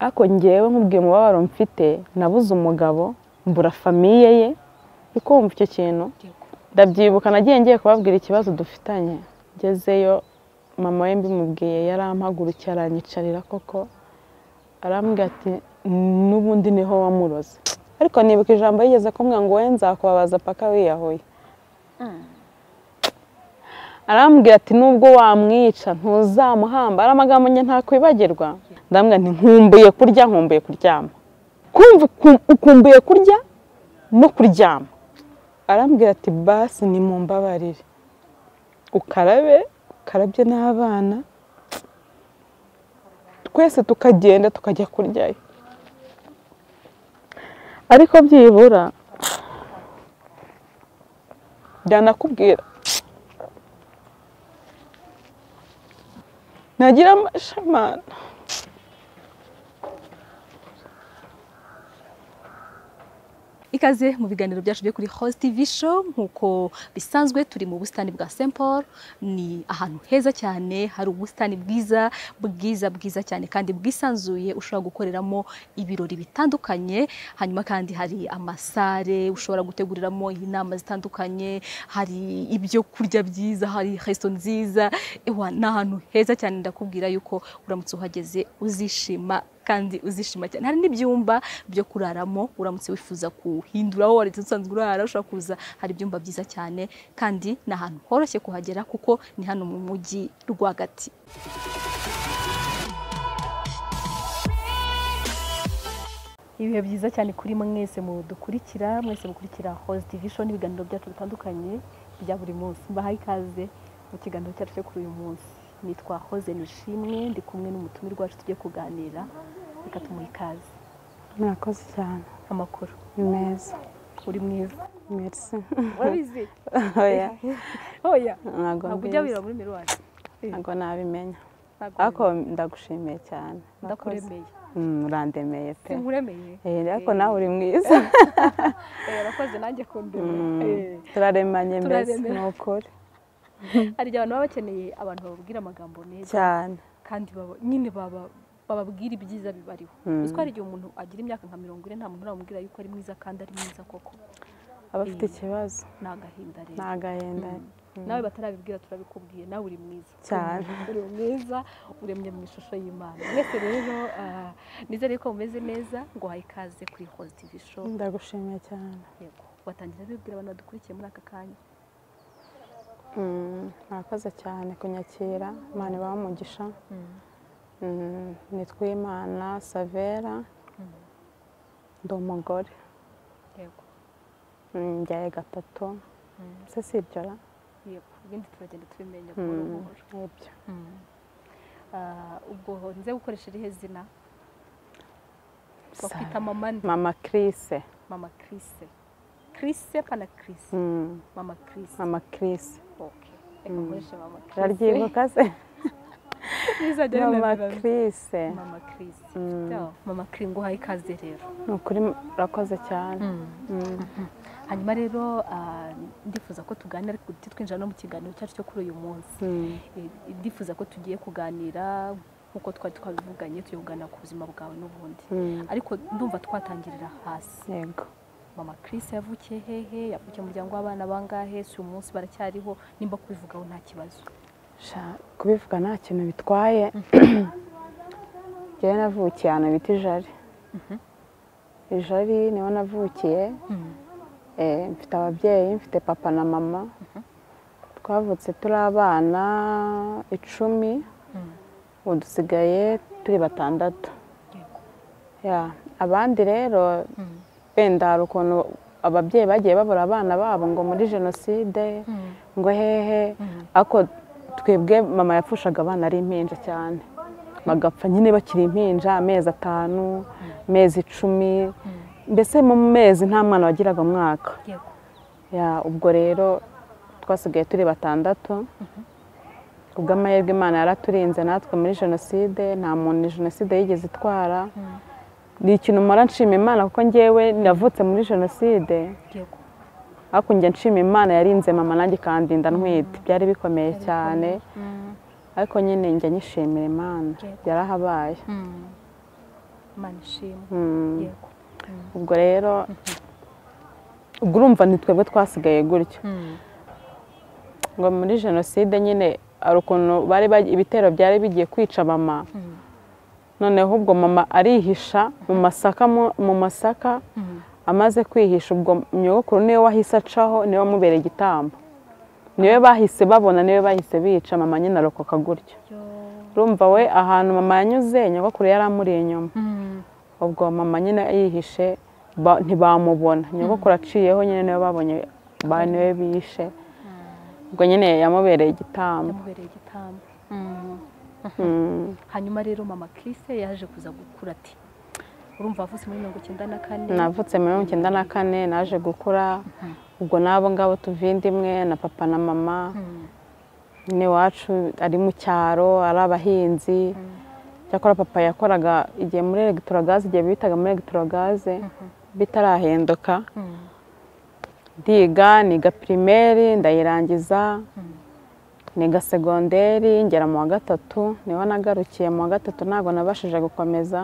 ariko ngewe nkubwiye umubabaro mfite nabuze umugabo mbura famiye ye ikumva icyo kintu ndabyibuka nagiye ngiye kubabwira ikibazo dufitanye ngezeyo mama we mbimubwiye yarampagurukiye aranyicarira koko arambwira ati n'ubundi niho wamuroze ariko nibuka ijambo yigeze kumbwira ngo we nzakubabaza paka wiyahuye arambwira ati nubwo wamwica ntuzamuhamba ari amagambo njye ntakwibagirwa ndambwira nti nkumbuye kurya nkumbuye kuryama kumva ukumbuye kurya no kuryama arambwira ati basi nimumbabarire ukarabye n'abana twese tukagenda tukajya kuryayo ariko byibura byanakubwira nagira amashamana ikaze mu biganiro byacu byo kuri Host TV show nkuko bisanzwe turi mu busitani bwa St Paul ni ahantu heza cyane hari ubusitani bwiza cyane kandi bwisanzuye ushobora gukoreramo ibirori bitandukanye hanyuma kandi hari amasare ushobora guteguriramo inama zitandukanye hari ibyo kurya byiza hari resto nziza ni ahantu heza cyane ndakubwira yuko uramutse uhageze uzishima kandi uzishima cyane hari n'ibyumba byo kuraramo uramutse wifuza kuhindura aho wari usanzwe urara ushobora kuza hari ibyumba byiza cyane kandi ni ahantu horoshye kuhagera kuko ni hano mu mujyi rwagati ibihe byiza cyane kuri mwese mukurikira Host TV show n'ibiganiro byacu bitandukanye bya buri munsi mbahaye ikaze mu kiganiro cyacu cyo kuri uyu munsi nitwa Hoze Nishimwe ndi kumwe n'umutumirwa wacu tugiye kuganira reka tumuhe ikaze murakoze cyane amakuru ni meza uri mwiza merci wabizi oya ntabwo ujya wira muri miruwari ntabwo nabimenya ariko ndagushimiye cyane ndakuremeye urandemeye pe nkuremeye ariko nawe uri mwiza urakoze nanjye kundemeye turaremanye mbese ni ukuri hari abantu baba bakeneye abantu bababwira amagambo neza cyane kandi nyine bababwira ibyiza bibariho uziko hari igihe umuntu agira imyaka nka 40 nta muntu uramubwira yuko ari mwiza kandi ari mwiza koko aba afite ikibazo nagahinda rero nagahinda nawe batarabibwira turabikubwiye nawe uri mwiza cyane uri mwiza uremye mu ishusho y'Imana mwese rero nizere ko mumeze neza ngo haye ikaze kuri Host TV show ndagushimiye cyane yego watangira bibwira abantu badukurikiye muri aka kanya murakoze cyane kunyakira Imana ibahe umugisha nitwa Imana Savera ndi umugore yego njyaye gatatu se si ibyo ra yego ibindi turagenda tubimenya buhoro buhoro ibyo ubwo nze gukoresha irihe zina bakwita mama nde mama Chrise mama Chrise Chrise pana Chrise mama Chrise mama Chrise okay reka nkoreshe mama Chrise uraryibuka se mama Chrise mama Chrise mama Chrise ngo haye ikaze rero nukuri urakoze cyane hanyuma rero ndifuza ko tuganira twinjira no mu kiganiro cyacu cyo kuri uyu munsi ndifuza ko tugiye kuganira nkuko twari twabivuganye tuyogana ku buzima bwawe n'ubundi ariko ndumva twatangirira hasi yego mama Chris yavukiye hehe yavukiye mu muryango w'abana bangahe si umunsi baracyariho nimba kubivugaho nta kibazo kubivuga nta kintu bitwaye njyewe navukiye ahantu bita ijari niho navukiye mfite ababyeyi mfite papa na mama twavutse turi abana 10 ubu dusigaye turi 6 abandi rero wenda hari ukuntu ababyeyi bagiye babura abana babo ngo muri jenoside ngo hehe ariko twebwe mama yapfushaga abana ari impinja cyane bagapfa nyine bakiri impinja amezi 5 amezi 10 mbese mu mezi nta mwana wagiraga umwaka ubwo rero twasigaye turi 6 ubwo amahirwe Imana yaraturinze natwe muri jenoside nta muntu jenoside yigeze itwara ni ikintu mpora nshima Imana kuko njyewe navutse muri jenoside ariko njye nshima Imana yarinze mama nanjye kandinda ntwite byari bikomeye cyane ariko nyine njye nyishimira Imana yarahabaye Imana ishimwe. Yego. ubwo rero ubwo urumva ni twebwe twasigaye gutyo ngo muri jenoside nyine hari ukuntu ibitero byari bigiye kwica mama noneho ubwo mama arihisha mu masaka amaze kwihisha ubwo nyogokuru niwe wahise acaho niwe wamubereye igitambo niwe bahise babona niwe bahise bica mama nyine arokoka gutyo urumva we ahantu mama yanyuze nyogokuru yari amuri inyuma ubwo mama nyine yihishe ntibamubona nyogokuru aciyeho nyine niwe babonye niwe bishe ubwo nyine yamubereye igitambo hanyuma rero mama Chrisse yaje kuza gukura ati urumva wavutse muri 1994 navutse muri 1994 naje gukura ubwo nabo ngabo tuvindimwe na papa na mama ni wacu ari mu cyaro ari abahinzi cyakora papa yakoraga igihe muri electrogaz igihe bitaga muri electrogaz bitarahenduka niga primaire ndayirangiza niga segonderi ngera mu wa gatatu niho nagarukiye mu wa gatatu ntabwo nabashije gukomeza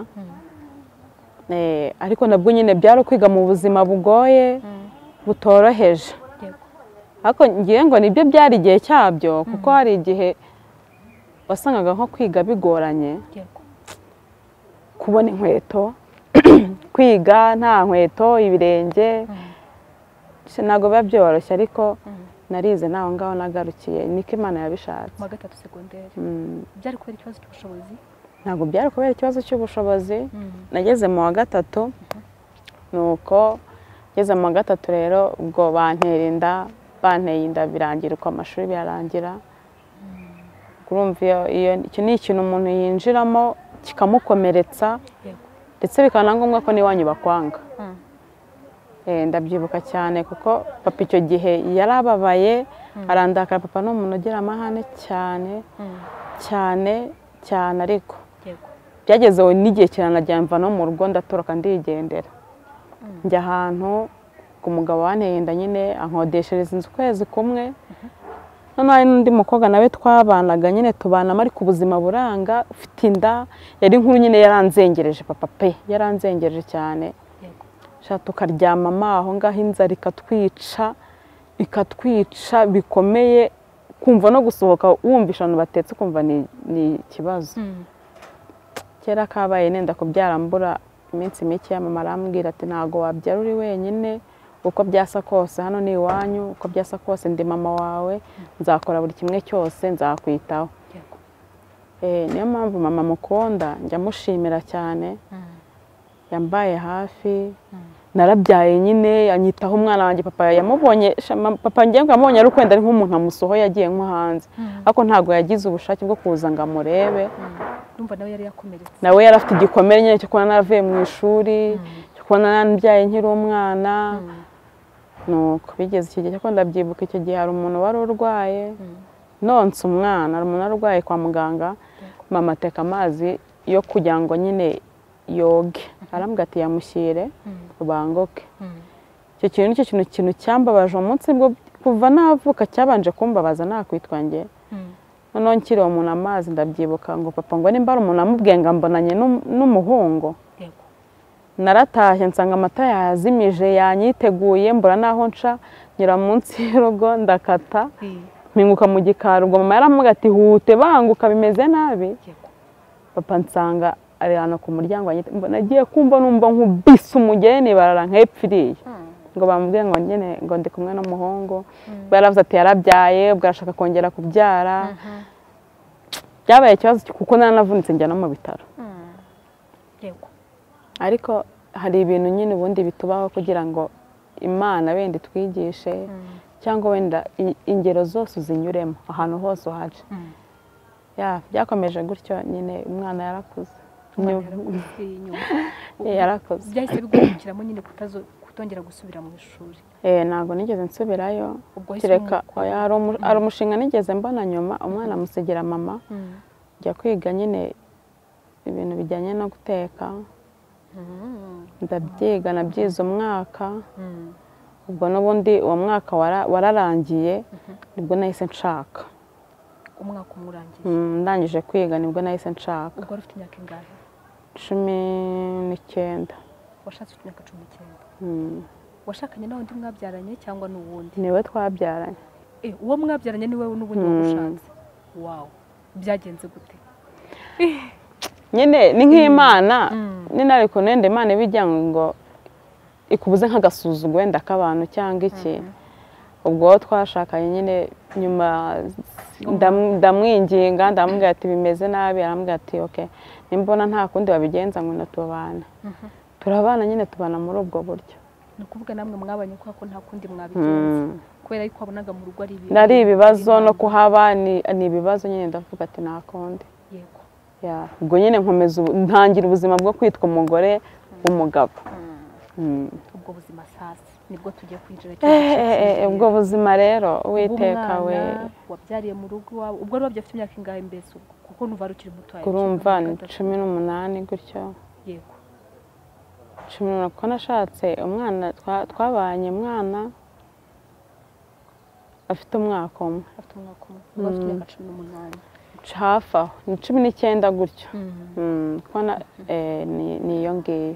ariko nabwo nyine byari kwiga mu buzima bugoye butoroheje ariko ngiye ngo nibyo byari igihe cyabyo kuko hari igihe wasangaga nko kwiga bigoranye kubona inkweto kwiga nta nkweto ibirenge ntabwo biba byoroshye ariko narize naho ngaho nagarukiye niko Imana yabishatse mu wa gatatu segonderi byari kubera ikibazo cy'ubushobozi ntabwo byari kubera ikibazo cy'ubushobozi nageze mu wa gatatu nuko ngeze mu wa gatatu rero ubwo banteye inda birangira uko amashuri birarangira urumva icyo ni ikintu umuntu yinjiramo kikamukomeretsa ndetse bikaba na ngombwa ko n'iwanyu bakwanga ndabyibuka cyane kuko papa icyo gihe yarababaye arandakara papa ni umuntu ugira amahane cyane cyane cyane ariko byagezeho n'igihe kiranajya mva no mu rugo ndatoroka ndigendera njya ahantu ku mugabo wanteye inda nyine ankodeshereza inzu ukwezi kumwe noneho hari n'undi mukobwa nawe twabanaga nyine tubanamo ariko ubuzima buranga ufite inda yari inkuru nyine yaranzengereje papa pe yaranzengereje cyane tukaryama aho ngaho inzara ikatwica bikomeye kumva no gusohoka wumvisha abantu batetse ukumva ni ikibazo kera kabaye nenda kubyara mbura iminsi mike mama arambwira ati ntabwo wabyara uri wenyine uko byasa kose hano ni iwanyu uko byasa kose ndi mama wawe nzakora buri kimwe cyose nzakwitaho niyo mpamvu mama mukunda njya mushimira cyane yambaye hafi narabyaye nyine anyitaho umwana wanjye papa yamubonye papa ngiye ngamubonye ari kwenda ari nk'umuntu amusohoye yagiye nko hanze ariko ntabwo yagize ubushake bwo kuza ngo amurebe urumva nawe yari yakomeretse nawe yari afite igikomere nyine cyo kubona naravuye mu ishuri cyo kubona nambyaye nkiri umwana nuko bigeze iki gihe cyo ndabyibuka icyo gihe hari umuntu wari urwaye nonse umwana hari umuntu arwaye kwa muganga mama ateka amazi yo kugira ngo nyine yoge arambwira ati yamushyire ubangoke icyo kintu nicyo kintu cyambabaje umunsi bwo kuva navuka cyabanje kumbabaza nakwitwa njye noneho nkiri uwo muntu amazi ndabyibuka ngo papa ngo nimba ari umuntu amubwiye ngo mbonanye n'umuhungu naratashye nsanga amata yazimije yanyiteguye mbura naho nca nyura munsi y'urugo ndakata mpinguka mu gikari ubwo mama yaramubwira ati hute banguka bimeze nabi papa nsanga ari hano ku muryango nagiye kumva numva nkubise umugeni barara nk'epfiriye ngo bamubwiye ngo nyine ngo ndi kumwe n'umuhungu baravuze ati yarabyaye ubwo arashaka kongera kubyara byabaye ikibazo kuko naranavunitse njya no mu bitaro ariko hari ibintu nyine ubundi bitubaho kugira ngo Imana wenda twigishe cyangwa wenda ingero zose uzinyuremo ahantu hose uhaje byakomeje gutyo nyine umwana yarakuze yarakoze byahise bigurukiramo nyine kutongera gusubira mu ishuri ntabwo nigeze nsubirayo kereka hari umushinga nigeze mbona nyuma umwana amusigira mama njya kwiga nyine ibintu bijyanye no guteka ndabyiga nabyize umwaka ubwo n'ubundi uwo mwaka wararangiye nibwo nahise nshaka umwaka umurangiye ndangije kwiga nibwo nahise nshaka ubwo wari ufite imyaka ingahe 19. washatse ufite imyaka 19. washakanye nawe undi mwabyaranye cyangwa n'uwundi? niwe twabyaranye. Uwo mwabyaranye niwe n'ubundi wagushatse? Wow, byagenze gute? nyine ni nk'Imana nyine, ariko nende Imana bijya ngo ikubuze nk'agasuzuguro wenda k'abantu cyangwa iki. ubwo twashakanye nyine nyuma ndamwinginga ndamubwira ati bimeze nabi, arambwira ati okay, nimbona nta kundi babigenza ngo natubana. turabana nyine, tubana muri ubwo buryo. ni ukuvuga namwe mwabanye ko nta kundi mwabigenza kubera yuko wabonaga mu rugo ari ibibazo no kuhaba ni ibibazo nyine, ndavuga ati nta kundi. Yego. ubwo nyine nkomeza ntangira ubuzima bwo kwitwa umugore w'umugabo. ubwo buzima sasa nibwo tugiye kwinjira ubwo buzima rero Uwiteka we. wabyariye mu rugo iwawe, ubwo rero byafite imyaka ingahe mbese ubwo, kuko numva rukiri muto? urumva ni 18 gutyo. Yego. 18 ko nashatse umwana, twabanye umwana afite umwaka umwe. ubwo afite imyaka 18. hafi aho ni 19 gutyo. niyo ngiyo.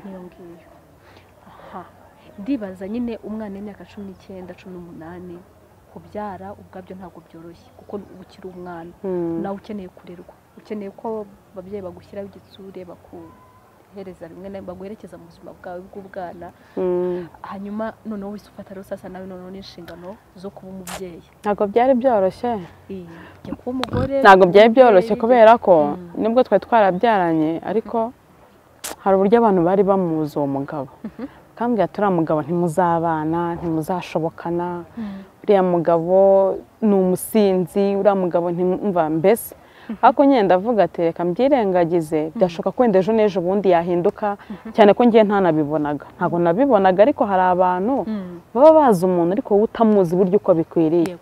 ndibaza nyine umwana w'imyaka 19 18 kubyara ubwabyo ntabwo byoroshye, kuko uba ukiri umwana nawe ukeneye kurerwa, ukeneye ko ababyeyi bagushyiraho igitsure, bakuhereza rimwe na rimwe, baguherekeza mu buzima bwawe bw'ubwana. hanyuma noneho wese ufata rero sasa nawe noneho n'inshingano zo kuba umubyeyi. ntabwo byari byoroshye. kuba umugore ntabwo byari byoroshye kubera ko nubwo twari twarabyaranye, ariko hari uburyo abantu bari bamuzi uwo mugabo. kambwira ati uriya mugabo ntimuzabana, ntimuzashobokana, uriya mugabo ni umusinzi, uriya mugabo ntimva mbese. ariko nyine ndavuga ati reka mbyirengagize, byashoboka ko wenda ejo n'ejo bundi yahinduka, cyane ko ngiye ntanabibonaga, ntabwo nabibonaga. ariko hari abantu baba bazi umuntu ariko wowe utamuzi buryo uko bikwiriye.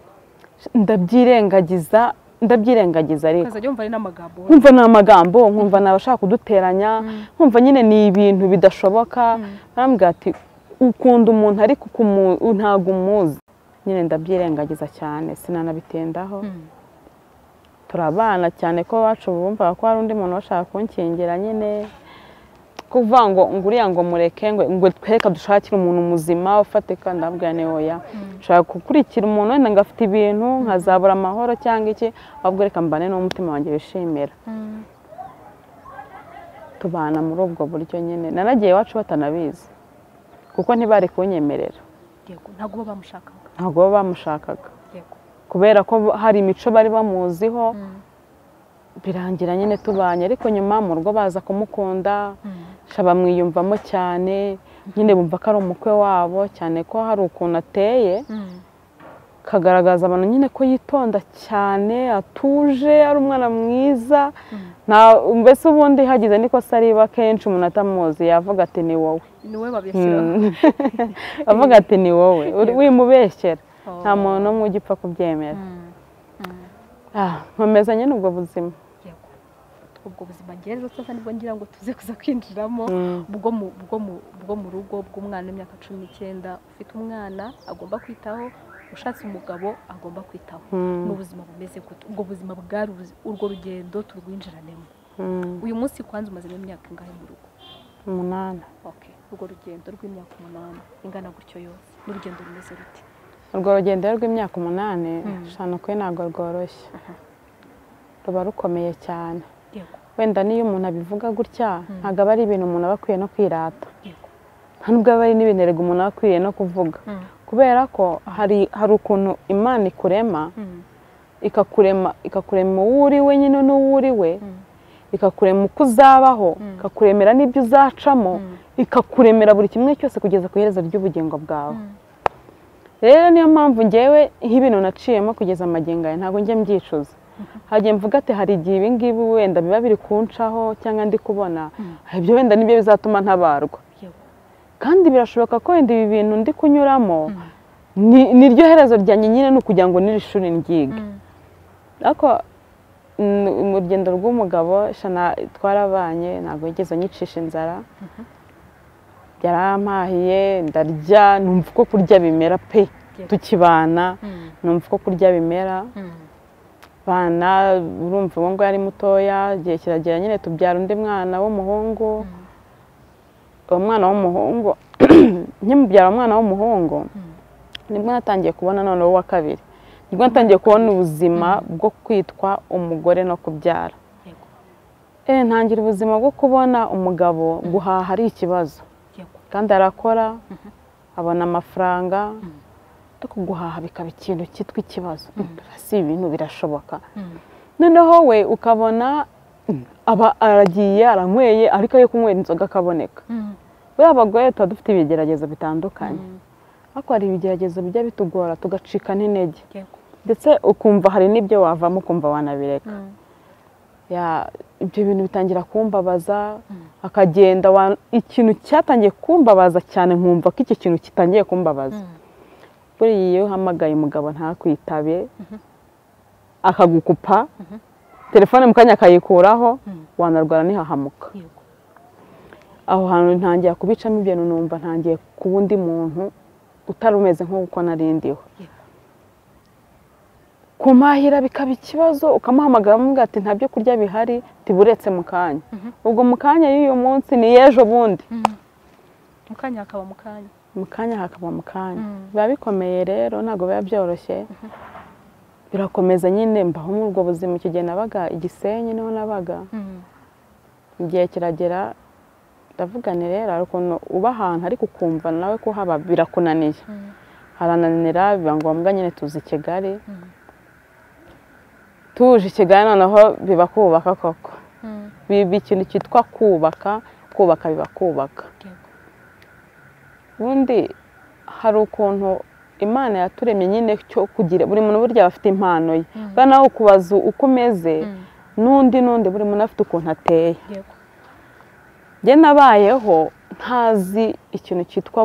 ndabyirengagiza ariko nkumva ni amagambo, nkumva ni abashaka kuduteranya, nkumva nyine ni ibintu bidashoboka. barambwira ati ukunda umuntu ariko ntabwo umuzi. nyine ndabyirengagiza cyane, sinanabitindaho. turabana cyane ko iwacu bumvaga ko hari undi muntu washaka kunkingira, nyine kuvuga ngo uriya ngo mureke ngo twereka dushakire umuntu muzima ufatika. ndabwira ni oya, nshaka gukurikira umuntu wenda ngo afite ibintu nkazabura amahoro cyangwa iki, ahubwo reka mbane n'umutima wanjye wishimira. tubana muri ubwo buryo nyine. naragiye iwacu batanabizi kuko ntibari kunyemerera. ntabwo baba bamushakaga kubera ko hari imico bari bamuziho. birangira nyine tubanye, ariko nyuma mu rugo baza kumukunda, bamwiyumvamo cyane, nyine bumva ko ari umukwe wabo, cyane ko hari ukuntu ateye, kagaragaza abantu nyine ko yitonda cyane, atuje, ari umwana mwiza. mbese ubundi hagize n'ikosa riba kenshi umuntu atamuzi yavuga ati ni wowe. avuga ati ni wowe, wimubeshyera. nta muntu n'umwe ugipfa kubyemera. nkomeza nyine ubwo buzima. ubwo buzima ngezo sasa nibwo ngira ngo tuze kuza kwinjiramo bwo mu rugo bw'umwana w'imyaka 19 ufite umwana agomba kwitaho, ushatse umugabo agomba kwitaho. n'ubuzima bumeze gute ubwo buzima bwari urwo rugendo turwinjiranemo? uyu munsi kwanza umaze imyaka ingahe mu rugo? 8. Okay, urwo rugendo rw'imyaka 8 ingana gutyo yose, n'urugendo rumeze rute? urwo rugendo rw'imyaka 8 shana ko ntabwo rworoshye, ruba rukomeye cyane. wenda niyo umuntu abivuga gutya ntabwo aba ari ibintu umuntu aba akwiye no kwirata, nta nubwo aba ari n'ibintu umuntu aba akwiye no kuvuga, kubera ko hari ukuntu Imana ikurema, ikakurema uwo uri we nyine n'uwo uri we, ikakurema uko uzabaho, ikakuremera n'ibyo uzacamo, ikakuremera buri kimwe cyose kugeza ku iherezo ry'ubugingo bwawe. rero niyo mpamvu ngewe nk'ibintu naciyemo kugeza amagingo aya ntabwo njye mbyicuza. hagiye mvuga ati hari igihe ibi ngibi wenda biba biri kuncaho cyangwa ndi kubona ibyo wenda nibyo bizatuma ntabarwa, kandi birashoboka ko wenda ibi bintu ndi kunyuramo niryo herezo ryanjye nyine, ni ukugira ngo n'iri shuri ndyige. ariko mu rugendo rw'umugabo twarabanye, ntabwo yigeze anyicisha inzara, yarampahiye ndarya, numva ko kurya bimera pe, tukibana numva ko kurya bimera. abana urumva uwo ngo yari mutoya igihe kiragera nyine tubyara undi mwana w'umuhungu uwo mwana w'umuhungu nkimubyara umwana w'umuhungu nibwo natangiye kubona noneho uwa kabiri nibwo natangiye kubona ubuzima bwo kwitwa umugore no kubyara ntangira ubuzima bwo kubona umugabo guhaha ari ikibazo kandi arakora abona amafaranga ariko guhaha bikaba ikintu cyitwa ikibazo si ibintu birashoboka noneho we ukabona aba aragiye aranyweye ariko yo kunywera inzoga akaboneka buriya abagore tuba dufite ibigeragezo bitandukanye ariko hari ibigeragezo bijya bitugora tugacika n'intege ndetse ukumva hari n'ibyo wavamo ukumva wanabireka ibyo bintu bitangira kumbabaza akagenda ikintu cyatangiye kumbabaza cyane nkumva ko iki kintu kitangiye kumbabaza buriya iyo uhamagaye umugabo ntakwitabe akagukupa telefone mu kanya akayikuraho wanarwara ntihahamuka aho hantu ntangiye kubicamo ibintu numva ntangiye kuba undi muntu utari umeze nk'uko narindiho kumahira bikaba ikibazo ukamuhamagara umubwira ati nta byo kurya bihari tiburetse mu kanya ubwo mu kanya y'uyu munsi ni ejo bundi mu kanya hakaba mu kanya mu kanya hakaba mu kanya biba bikomeye rero ntabwo biba byoroshye birakomeza nyine mbaho muri ubwo buzima icyo gihe nabaga Igisenyi niho nabaga igihe kiragera ndavugane rero hari ukuntu uba ahantu ariko ukumva nawe ko haba birakunaniye harananira biba ngombwa nyine tuzi i Kigali tuje i Kigali noneho biba kubaka koko biba ikintu cyitwa kubaka biba kubaka ubundi hari ukuntu Imana yaturemye nyine cyo kugira buri muntu burya afite impano ye nawe ukubaza uko umeze n'undi buri muntu afite ukuntu ateye njye nabayeho ntazi ikintu cyitwa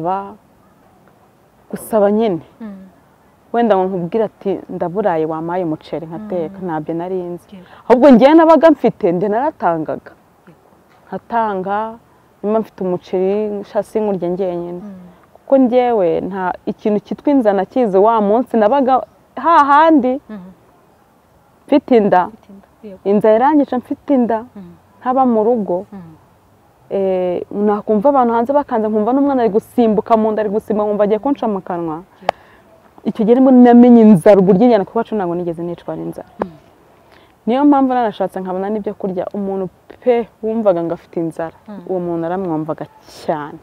gusaba nyine wenda ngo nkubwire ati ndaburaye wampaye umuceri nkateka ntabyo narinzi ahubwo njye nabaga mfite njye naratangaga nkatanga nyuma mfite umuceri nshasi nkurya njyenyine kuko njyewe nta ikintu cyitwa inzara nakizi wa munsi nabaga hahandi mfite inda inzara irangice mfite inda ntaba mu rugo nakumva abantu hanze bakanze nkumva n'umwana ari gusimbuka mu nda ari gusimba nkumva agiye kunca mu kanwa icyo gihe nibwo namenye inzara uburyo njyana kuko wacu ntabwo nigeze nicwa n'inzara niyo mpamvu narashatse nkabona n'ibyo kurya umuntu pe wumvaga ngo afite inzara uwo muntu aramwumvaga cyane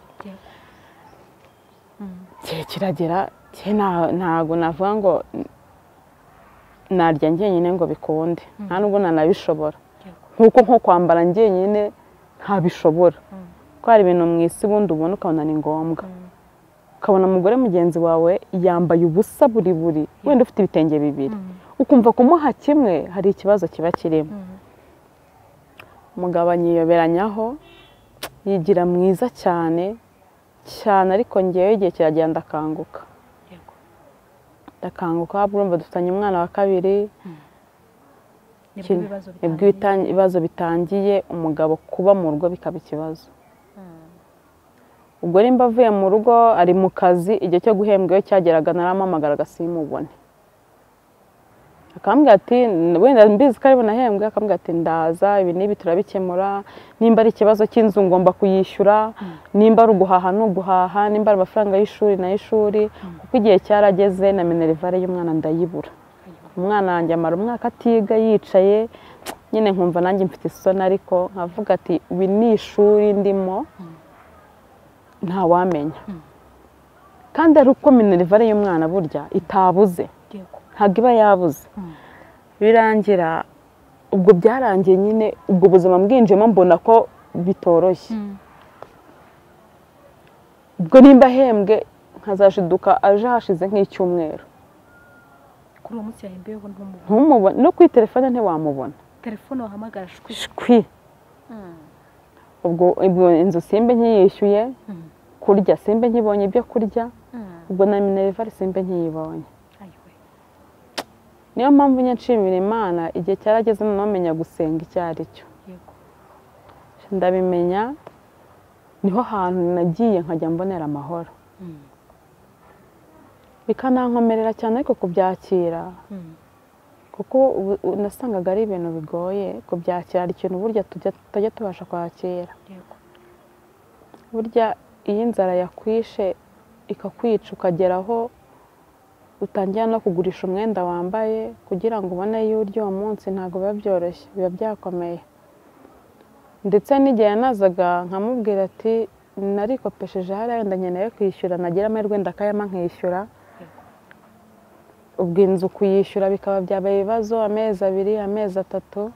kiragera ntabwo navuga ngo narya njyenyine ngo bikunde nta nubwo nanabishobora nkuko nko kwambara njyenyine ntabishobora ko hari ibintu mu isi ubundi ubona ukabona ni ngombwa ukabona umugore mugenzi wawe yambaye ubusa buri wenda ufite ibitenge bibiri ukumva kumuha kimwe hari ikibazo kiba kirimo umugabo anyiyoberanyaho yigira mwiza cyane ariko ngewe igihe kiragenda ndakanguka urumva dufitanye umwana wa kabiri nibwo ibibazo bitangiye umugabo kuba mu rugo bikaba ikibazo ubwo nimba avuye mu rugo ari mu kazi igihe cyo guhembwa iyo cyageraga naramuhamagaraga simubone akambwira ati wenda mbizi ko ari bunahembwe akambwira ati ndaza ibi n'ibi turabikemura nimba ari ikibazo cy'inzu ngomba kuyishyura nimba ari uguhaha n'uguhaha nimba ari amafaranga y'ishuri n'ay'ishuri kuko igihe cyarageze na minerivare y'umwana ndayibura umwana wanjye amara umwaka atiga yicaye nyine nkumva nanjye mfite isoni ariko nkavuga ati ibi ni ishuri ndimo ntawamenya kandi ari uko minerivare y'umwana burya itabuze ntabwo iba yabuze birangira ubwo byarangiye nyine ubwo buzima bwinjiyemo mbona ko bitoroshye ubwo nimba ahembwe nkazashiduka aje hashize nk'icyumweru kuri uwo munsi yahembeyeho ntumubone no kuri telefone ntiwamubona telefone wahamagara shwi ubwo inzu simbe nkiyishyuye kurya simbe nkibonye ibyo kurya ubwo na minerivare simbe nkiyibonye niyo mpamvu nshimira Imana igihe cyarageze noneho menya gusenga icyo ari cyo ndabimenya niho hantu nagiye nkajya mbonera amahoro bikanankomerera cyane ariko kubyakira kuko nasangaga ari ibintu bigoye kubyakira, hari ikintu burya tutajya tubasha kwakira. Burya iyo inzara yakwishe ikakwica ukagera aho utangira no kugurisha umwenda wambaye kugira ngo ubone iyo urya uwo munsi, ntabwo biba byoroshye, biba byakomeye. Ndetse n'igihe nazaga nkamubwira ati narikopesheje hariya wenda nkeneye kwishyura, nagira amahirwe ndakayama nkishyura, ubwo inzu kuyishyura bikaba byabaye ibibazo, amezi 2, amezi 3.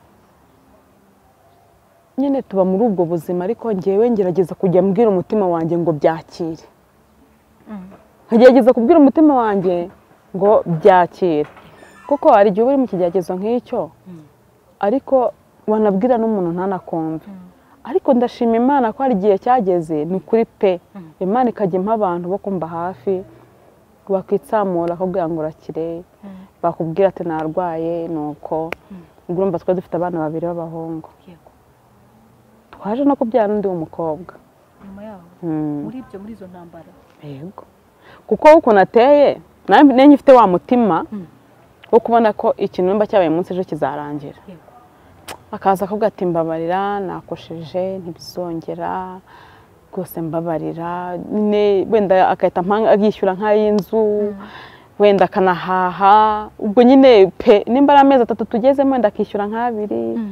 Nyine tuba muri ubwo buzima, ariko ngewe ngerageza kujya mbwira umutima wanjye ngo byakire. Nkagerageza kubwira umutima wanjye ngo byakire, kuko hari igihe uri mu kigeragezo nk'icyo ariko wanabwira n'umuntu ntanakumve. Ariko ndashima Imana ko hari igihe cyageze, ni ukuri pe, Imana ikajya impa abantu bo kumba hafi, bakwitsamura akubwira ngo urakire, bakubwira ati narwaye, nuko urumva twari dufite abana 2 b'abahungu, twaje no kubyara undi w'umukobwa nyuma yaho muri izo ntambara. Yego, kuko ukuntu ateye nanjye ngifite wa mutima wo kubona ko ikintu mba cyabaye munsi ejo kizarangira. Akaza akavuga ati mbabarira, nakosheje, ntibizongera rwose, mbabarira. Wenda akahita yishyura nk'ay'inzu, wenda akanahaha. Ubwo nyine pe, nimba ari amezi 3 tugezemo, wenda akishyura nk'2.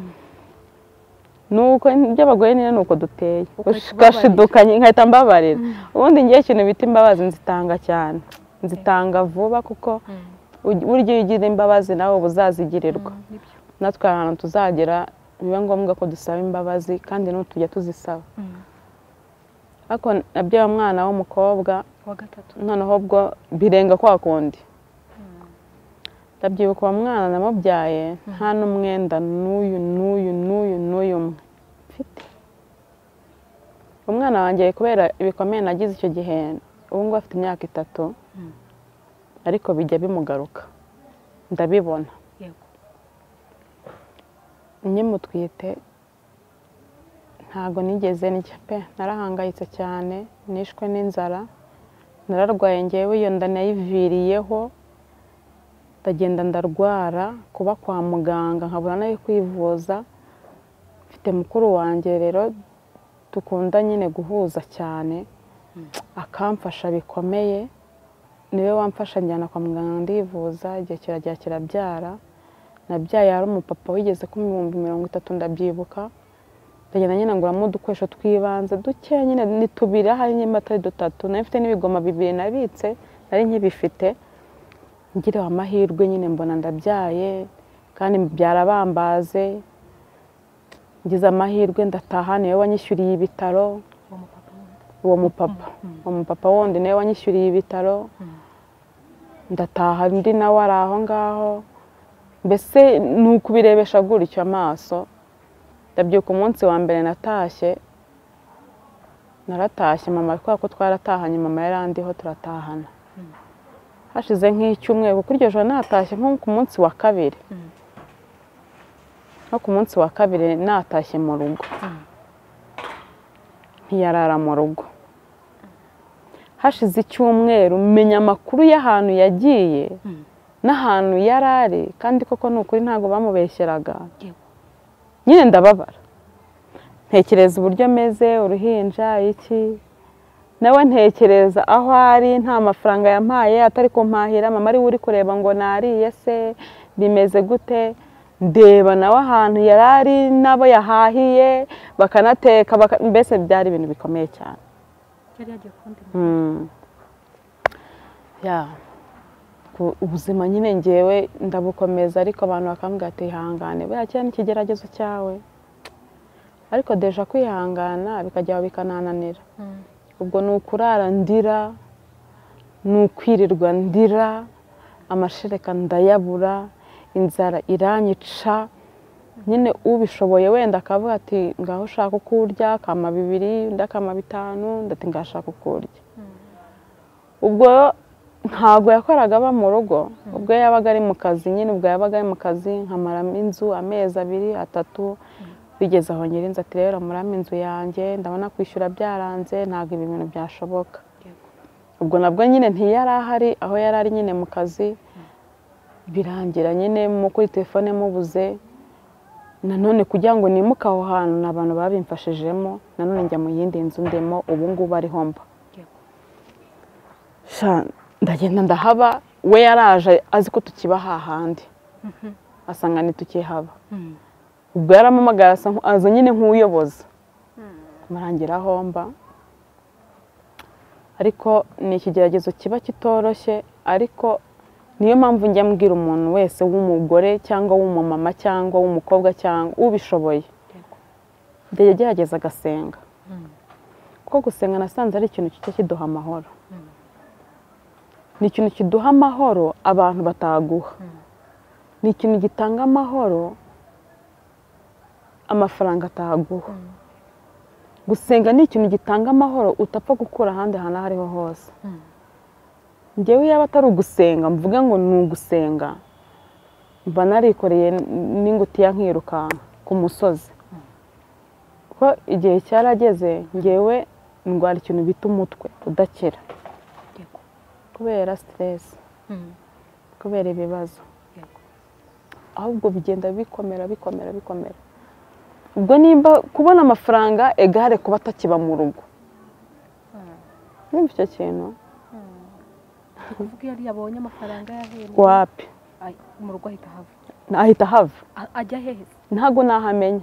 Nuko by'abagore nyine nuko duteye, gashidukanye nkahita mbabarira. Ubundi ngiye ikintu bita imbabazi nzitanga cyane, nzitanga vuba, kuko burya iyo ugira imbabazi nawe uzazigirirwa. Natwe ahantu tuzagera biba ngombwa ko dusaba imbabazi, kandi n'utujya tuzisaba. Ariko nabyo umwana w'umukobwa wa 3 noneho ubwo birenga kwa kundi. Ndabyibuka uwo mwana namubyaye nta n'umwenda n'uyu mfite. Umwana wanjye kubera ibikomeye nagize icyo gihe, ubu ngubu afite imyaka 3, ariko bijya bimugaruka, ndabibona. Nyimutwite ntago nigeze ndya pe, narahangayitse cyane, nishwe n'inzara, nararwaye ngewe, iyo nda nayiviriyeho, ndagenda ndarwara, kuba kwa muganga nkabura nayo kwivuza. Mfite mukuru wanjye rero dukunda nyine guhuza cyane, akamfasha bikomeye, niwe wamfasha njyana kwa muganga ndivuza, igihe kiragera kirabyara. Nabyaye hari umupapa wigeze ku 30,000 ndabyibuka, ndagenda nyine nguramo udukoresho twibanze duke nyine, ni 2 hari nyine atari 3. Nari mfite n'ibigoma 2 nabitse, nari nkibifite. Ngira amahirwe nyine mbona ndabyaye, kandi byarabambaze. Ngize amahirwe ndataha, niwe wanyishyuriye ibitaro. Uwo mupapa wundi niwe wanyishyuriye ibitaro. Ndataha, ndi nawe ari aho ngaho. Mbese ni ukubirebesha gutyo amaso. Ndabyuka umunsi wa mbere natashye, naratashye mama, kubera ko twaratahanye, mama yarandiho turatahana. Hashize nk'icyumweru, kuko iryo joro natashye nko ku munsi wa 2. Nko ku munsi wa 2 natashye mu rugo, ntiyarara mu rugo. Hashize icyumweru menya amakuru y'ahantu yagiye n'ahantu yarari, kandi koko ni ukuri ntabwo bamubeshyeraga. Nyine ndababara, ntekereza uburyo ameze, uruhinja iki, nawe ntekereza aho ari, nta mafaranga yampaye, atari kumpahira, mama ari uri kureba ngo nariye se, bimeze gute. Ndeba nawe ahantu yarari, nabo yahahiye bakanateka, mbese byari ibintu bikomeye cyane. Ubuzima nyine ngewe ndabukomeza, ariko abantu bakambwira ati ihangane, buriya kiriya ni ikigeragezo cyawe. Ariko deja kwihangana bikajyaho bikanananira. Ubwo ni ukurara ndira, ni ukwirirwa ndira, amashereka ndayabura, inzara iranyica. Nyine ubishoboye wenda akavuga ati ngaho ushaka uko urya, akama 2, undi akama 5, ndati ngashaka uko urya. Ubwo ntabwo yakoraga aba mu rugo, ubwo yabaga ari mu kazi nyine, ubwo yabaga ari mu kazi nkamaramo inzu amezi 2, 3. Bigeze aho nyirinzi ati rero muramo inzu yanjye, ndabona kwishyura byaranze, ntabwo ibi bintu byashoboka. Ubwo nabwo nyine ntiyari ahari, aho yari ari nyine mu kazi. birangira nyine mu kuri telefone mubuze, nanone kugira ngo nimuke aho hantu ni abantu babimfashijemo, nanone njya mu yindi nzu ndemo ubu ngubu ariho mba. Ndagenda ndahaba, we yaraje azi ko tukiba hahandi, asanga ntitukihaba. Ubwo yarampamagaye aza nyine nk'uyoboza kumurangira aho mba. Ariko ni ikigeragezo kiba kitoroshye, ariko niyo mpamvu njya mbwira umuntu wese w'umugore cyangwa w'umumama cyangwa w'umukobwa cyangwa ubishoboye, njya agerageza agasenga, kuko gusenga nasanze ari ikintu kijya kiduha amahoro. Ni ikintu kiduha amahoro abantu bataguha, ni ikintu gitanga amahoro amafaranga ataguha. Gusenga ni ikintu gitanga amahoro utapfa gukura ahandi hantu aho ariho hose. Njyewe yaba atari ugusenga mvuga ngo ni ugusenga, mba narikoreye n'ingutiya nkirukanka ku musozi, kuko igihe cyarageze njyewe ndwara ikintu bita umutwe udakira kubera stress, kubera ibibazo, ahubwo bigenda bikomera. Ubwo nimba kubona amafaranga egare kuba atakiba mu rugo, nimba icyo kintu kuvuga iyo yabonye amafaranga yahembwe wapi mu rugo ahita hava. Ahita hava. Ajya hehe? Ntago nahamenya,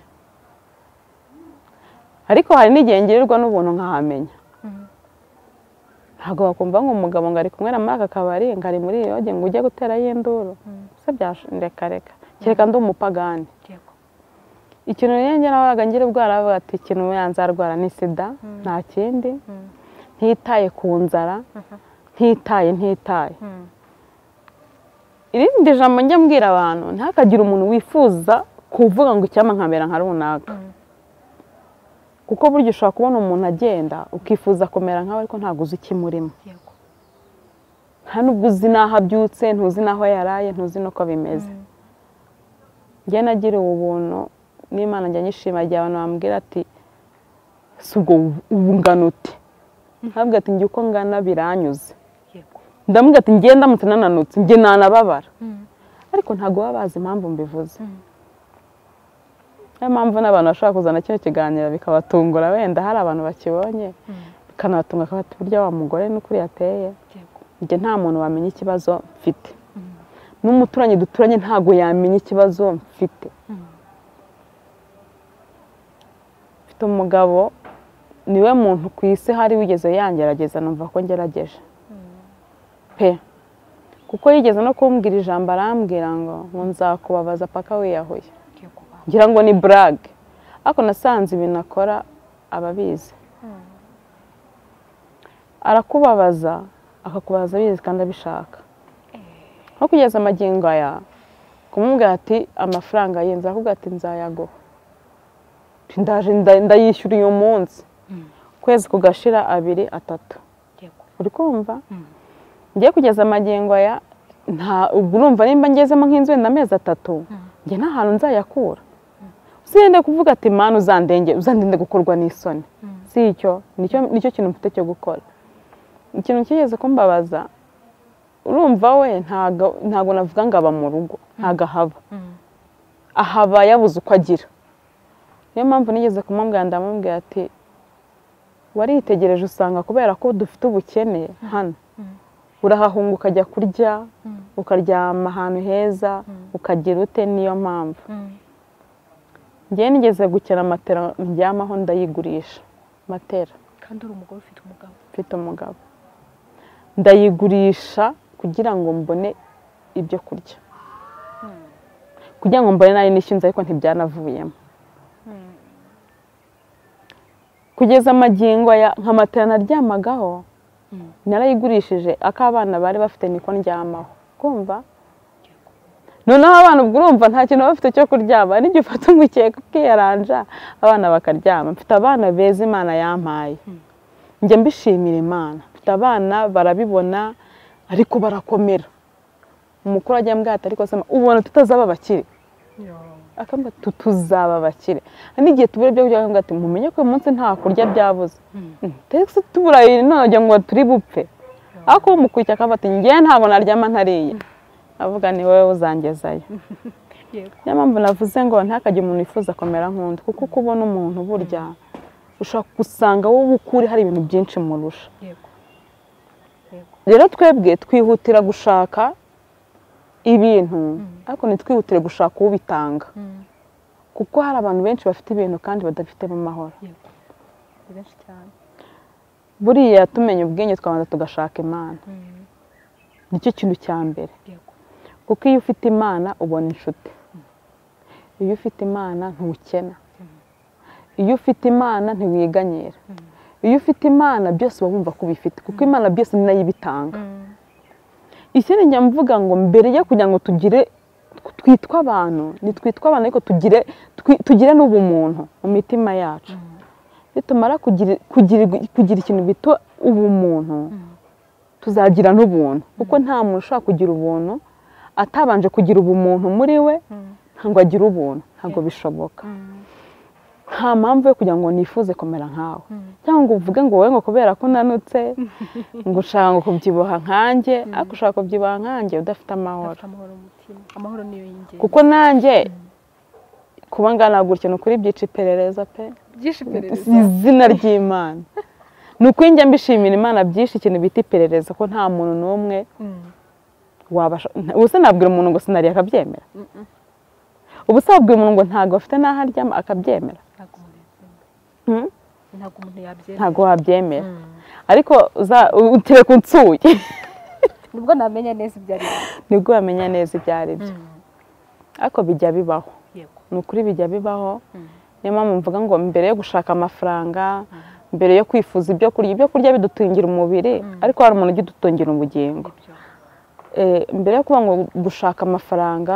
ariko hari n'igihe ngirirwa n'ubuntu nkahamenya. Ntago wakumva ngo umugabo ngo ari kumwe muri aka kabari ngo ari muri iyo ngo ujye gutera y'induru, se byashindeka kereka ndi umupagani. Ikintu njye nabaga ngira ubwara bavuga ati ikintu yanzarwara ni sida, nta kindi, ntitaye ku nzara, ntitaye. Irindi jambo njya mbwira abantu, ntihakagire umuntu wifuza kuvuga ngo icyama nkamera nka runaka, kuko burya ushobora kubona umuntu agenda ukifuza kumera nkawe ariko ntabwo uzi ikimurimo, nta nubwo uzi n'aho abyutse, ntuzi n'aho yaraye, ntuzi n'uko bimeze. Njye nagiriwe ubuntu n'Imana, njya nyishima igihe abantu bambwira ati si ubwo ubu ngana ute, ntabwo ati njye uko ngana biranyuze, ndamubwira ati njye ndamutse nananutse njye nanababara, ariko ntabwo baba bazi impamvu mbivuze. Niyo mpamvu n'abantu bashobora kuzana kino kiganiro bikabatungura, wenda hari abantu bakibonye bikanabatunga akabati burya wa mugore n'ukuri yateye. Njye nta muntu wamenya ikibazo mfite, n'umuturanyi duturanye ntabwo yamenya ikibazo mfite. Mfite umugabo, niwe muntu ku isi hari wigeze yangerageza numva ko ngerageje pe, kuko yigeze no kumbwira ijambo arambwira ngo nzakubabaza paka wiyahuye, ngira ngo ni brag, ariko nasanze ibintu akora ababizi. Arakubabaza akakubaza abizi kandi abishaka, nko kugeza amagingo aya kumubwira ati amafaranga ye nzakubwira ati nzayaguha, ndaje ndayishyura uyu munsi, kwezi kugashira 2 3, uri kumva? Ngiye kugeza amagingo aya ubwo urumva nimba ngezemo nk'inzu wenda amezi 3, njye nta hantu nzayakura. Usinde kuvuga ati mana uzandinde gukorwa n'isoni, si icyo nicyo kintu mfite cyo gukora. Ikintu kigeze kumbabaza, urumva we ntago navuga ngo aba mu rugo, ntago ahaba yabuze uko agira. Niyo mpamvu nigeze kumubwira, ndamubwira ati waritegereje usanga kubera ko dufite ubukene hano urahahunga ukajya kurya, ukaryama ahantu heza, ukagira ute. Niyo mpamvu njye nigeze gukena matera ndyamaho ndayigurisha, matera. Kandi uri umugore ufite umugabo? Mfite umugabo, ndayigurisha kugira ngo mbone ibyo kurya, kugira ngo mbone nari nishyunze, ariko ntibyanavuyemo. Kugeza amagingo nka matera naryamagaho narayigurishije, akabana bari bafite niko ndyamaho, kumva? Noneho abana ubwo urumva nta kintu bafite cyo kuryama, n'igihe ufata umukeka ukiyaranja abana bakaryama. Mfite abana beza Imana yampaye, njye mbishimira Imana. Mfite abana barabibona ariko barakomera. Umukuru ajya ambwira ati ariko sema ubona tutazaba bakire, akambwira tuzaba bakire. N'igihe tubure byo kugira ngo ati mumenye ko uyu munsi nta kurya byabuze, ndetse tuburaye none ngo turi bupfe. Ariko umukurikira akavuga ati njye ntabwo naryama ntariye. avuga ni wowe uzangezayo. Yego. Niyo mpamvu navuze ngo ntakajye umuntu wifuza kumera nk'undi, kuko kubona umuntu burya ushobora gusanga wowe ukuri hari ibintu byinshi murusha. Yego. Yego. Rero twebwe twihutira gushaka ibintu ariko ntitwihutire gushaka ubitanga, kuko hari abantu benshi bafite ibintu kandi badafitemo amahoro. Yego. Ni benshi cyane. Buriya tumenya ubwenge twabanza tugashaka Imana, nicyo kintu cya mbere. Yego. Kuko iyo ufite Imana ubona inshuti, iyo ufite Imana ntukena, iyo ufite Imana ntiwiganyira, iyo ufite Imana byose uba wumva ko ubifite, kuko Imana byose ni nayo ibitanga. Ikindi njya mvuga ngo mbere yo kugira ngo twitwe abantu, nitwitwe abantu ariko tugire n'ubumuntu mu mitima yacu. Nitumara kugira ikintu bita ubumuntu, tuzagira n'ubuntu, kuko nta muntu ushobora kugira ubuntu atabanje kugira ubumuntu muri we, ntabwo agira ubuntu, ntabwo bishoboka. Nta mpamvu yo kugira ngo nifuze kumera nkawe, cyangwa ngo uvuge ngo wowe ngo kubera ko unanutse ngo ushaka ngo kubyibuha nkanjye, ariko ushaka kubyibuha nkanjye udafite amahoro. Amahoro niyo y'ingenzi. Kuko nanjye kuba ngana gutya ni ukuri byica iperereza pe, izina ry'Imana. Ni ukuri njya mbishimira Imana byinshi ikintu bita iperereza, ko nta muntu n'umwe wabasha. Ubu se nabwira umuntu ngo sinariye akabyemera? Ubu se wabwira umuntu ngo ntabwo afite n'aho aryama akabyemera? Ntabwo wabyemera. Ariko utereka unsuye nibwo namenya neza ibyo ari byo. Nibwo wamenya neza ibyo ari byo. Ariko bijya bibaho. Ni ukuri bijya bibaho. Niyo mpamvu mvuga ngo mbere yo gushaka amafaranga, mbere yo kwifuza ibyo kurya bidutungira umubiri, ariko hari umuntu ujya udutungira ubugingo. Mbere yo kuba ngo gushaka amafaranga,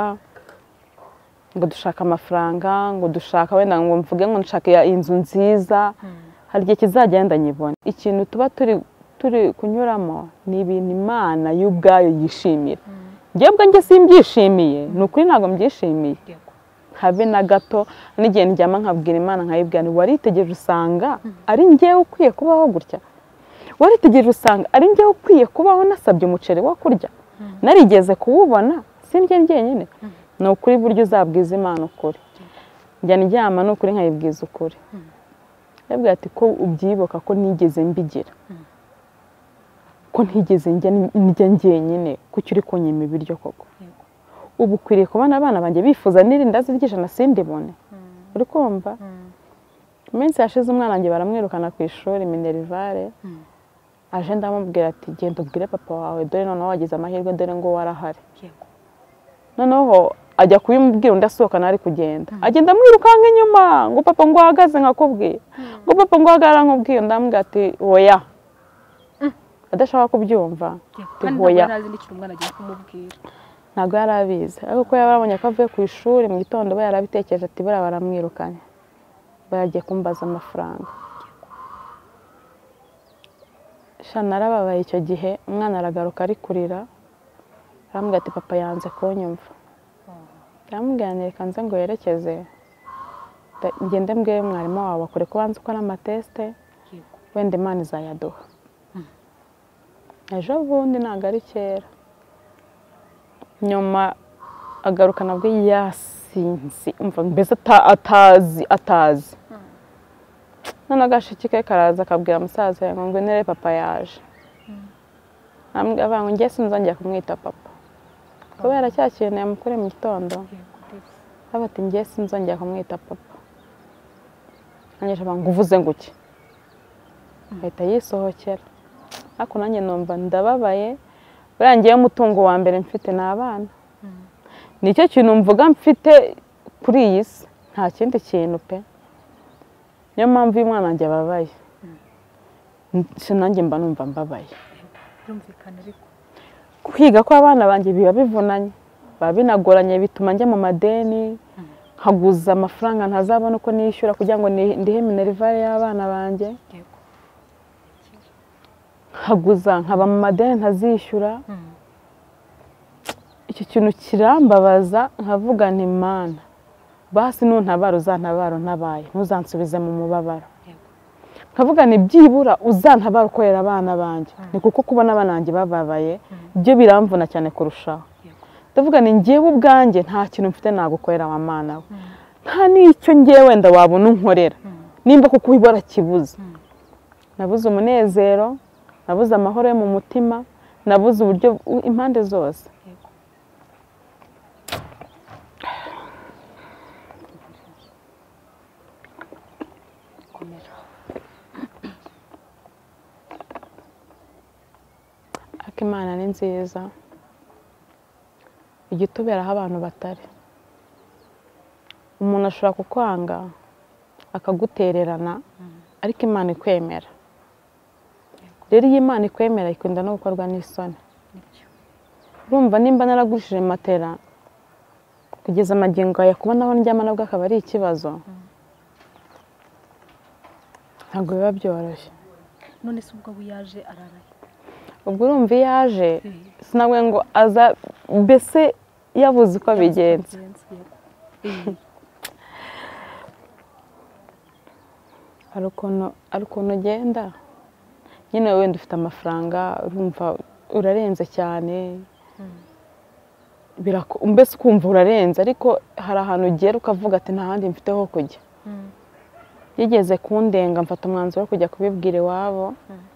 ngo dushaka wenda ngo mvuge ngo nshaka inzu nziza, hari igihe kizagenda nyibone. Ikintu tuba turi kunyuramo ni ibintu Imana y'ubwayo yishimira. Njyewe ubwanjye simbyishimiye, ni ukuri ntabwo mbyishimiye habe na gato. N'igihe ndyama nkabwira Imana nkayibwira nti waritegereje usanga ari njyewe ukwiye kubaho gutya, waritegereje usanga ari njyewe ukwiye kubaho nasabye umuceri wo kurya, narigeze kuwubona sindye njyenyine. Ni ukuri buryo uzabwiza Imana ukuri. Njya ndyama ni ukuri nkayibwiza ukuri, yabwira ati ko ubyibuka ko nigeze mbigira, ko ntigeze njya njyenyine, kuki uri kunyima ibiryo koko? Ubu ukwiriye kubona abana banjye bifuza n'irindazi ry'ijana sindibone. Uri kumva? Iminsi yashize umwana wanjye baramwirukana ku ishuri Minerivare, aje ndamubwira ati genda ubwire papa wawe, dore noneho wagize amahirwe, dore ngo warahari. Noneho ajya kubimubwira undi asohokana ari kugenda, agenda amwirukanka inyuma ngo papa ngo uhagaze nkakubwira, ngo papa ngo uhagarara nkubwira. Ndamubwira ati oya, adashaka kubyumva. Ntabwo yari abizi, ariko ko yari abonye ko avuye ku ishuri mu gitondo we yarabitekereje ati buriya baramwirukanye, bagiye kumbaza amafaranga. Narababaye icyo gihe. Umwana aragaruka ari kurira, arambwira ati papa yanze kunyumva. Ndamubwira nti reka nze ngo yerekeze ngende mbwire mwarimu wawe akore ko wanze ukora amatesite, wenda Imana izayaduha. Ejo bundi ntabwo ari kera, nyuma agaruka nabwo yasinzi, mbese atazi. None agashiki ke karaza akabwira musaza we ngo nere papa yaje. Avuga ngo njye sinzongera kumwita papa, kubera cya kintu yamukoreye mu gitondo. Ati njye sinzongera kumwita papa. Nanjye ngo uvuze ngo iki? Ahita yisohokera. Ariko nanjye numva ndababaye, buriya ngewe umutungo wa mbere mfite ni abana. Nicyo kintu mvuga mfite kuri iyi si, nta kindi kintu pe. Niyo mpamvu uyu mwana wanjye ababaye, nanjye mba numva mbabaye. Kwiga kw'abana banjye biba bivunanye, biba binagoranye, bituma njya mu madeni, nkaguza amafaranga ntazabona uko nishyura kugira ngo ndihe Minerivare y'abana banjye, nkaguza nkaba mu madeni ntazishyura. Icyo kintu kirambabaza, nkavuga nti Mana basi nuntabara uzantabara ntabaye, ntuzansubize mu mubabaro. Nkavuga nti byibura uzantabara ukorera abana banjye, ni kuko kubona abana banjye bababaye byo biramvuna cyane kurushaho. ndavuga ni njyewe ubwanjye nta kintu mfite nagukorera wa mana we, nta n'icyo njyewe wenda wabona unkorera nimba kuko ubibora kibuze. Nabuze umunezero, nabuze amahoro yo mu mutima, nabuze uburyo impande zose. Ariko Imana ni nziza, ijya ituberaho abantu batari. Umuntu ashobora kukwanga akagutererana, ariko Imana ikwemera. Rero iyo Imana ikwemera ikunda no gukorwa n'isoni. Urumva nimba naragurishije matera kugeza amagingo aya, kubona aho ndyama nabwo akaba ari ikibazo, ntabwo biba byoroshye. None se ubwo yaje araraye? Ubwo urumva iyo aje sinabwe ngo aza mbese yabuze uko bigenza. Hari ukuntu ugenda nyine wenda ufite amafaranga, urumva urarenze cyane, mbese ukumva urarenze, ariko hari ahantu ugera ukavuga ati nta handi mfite ho kujya. Yigeze kundenga mfata umwanzuro wo kujya kubibwira iwabo.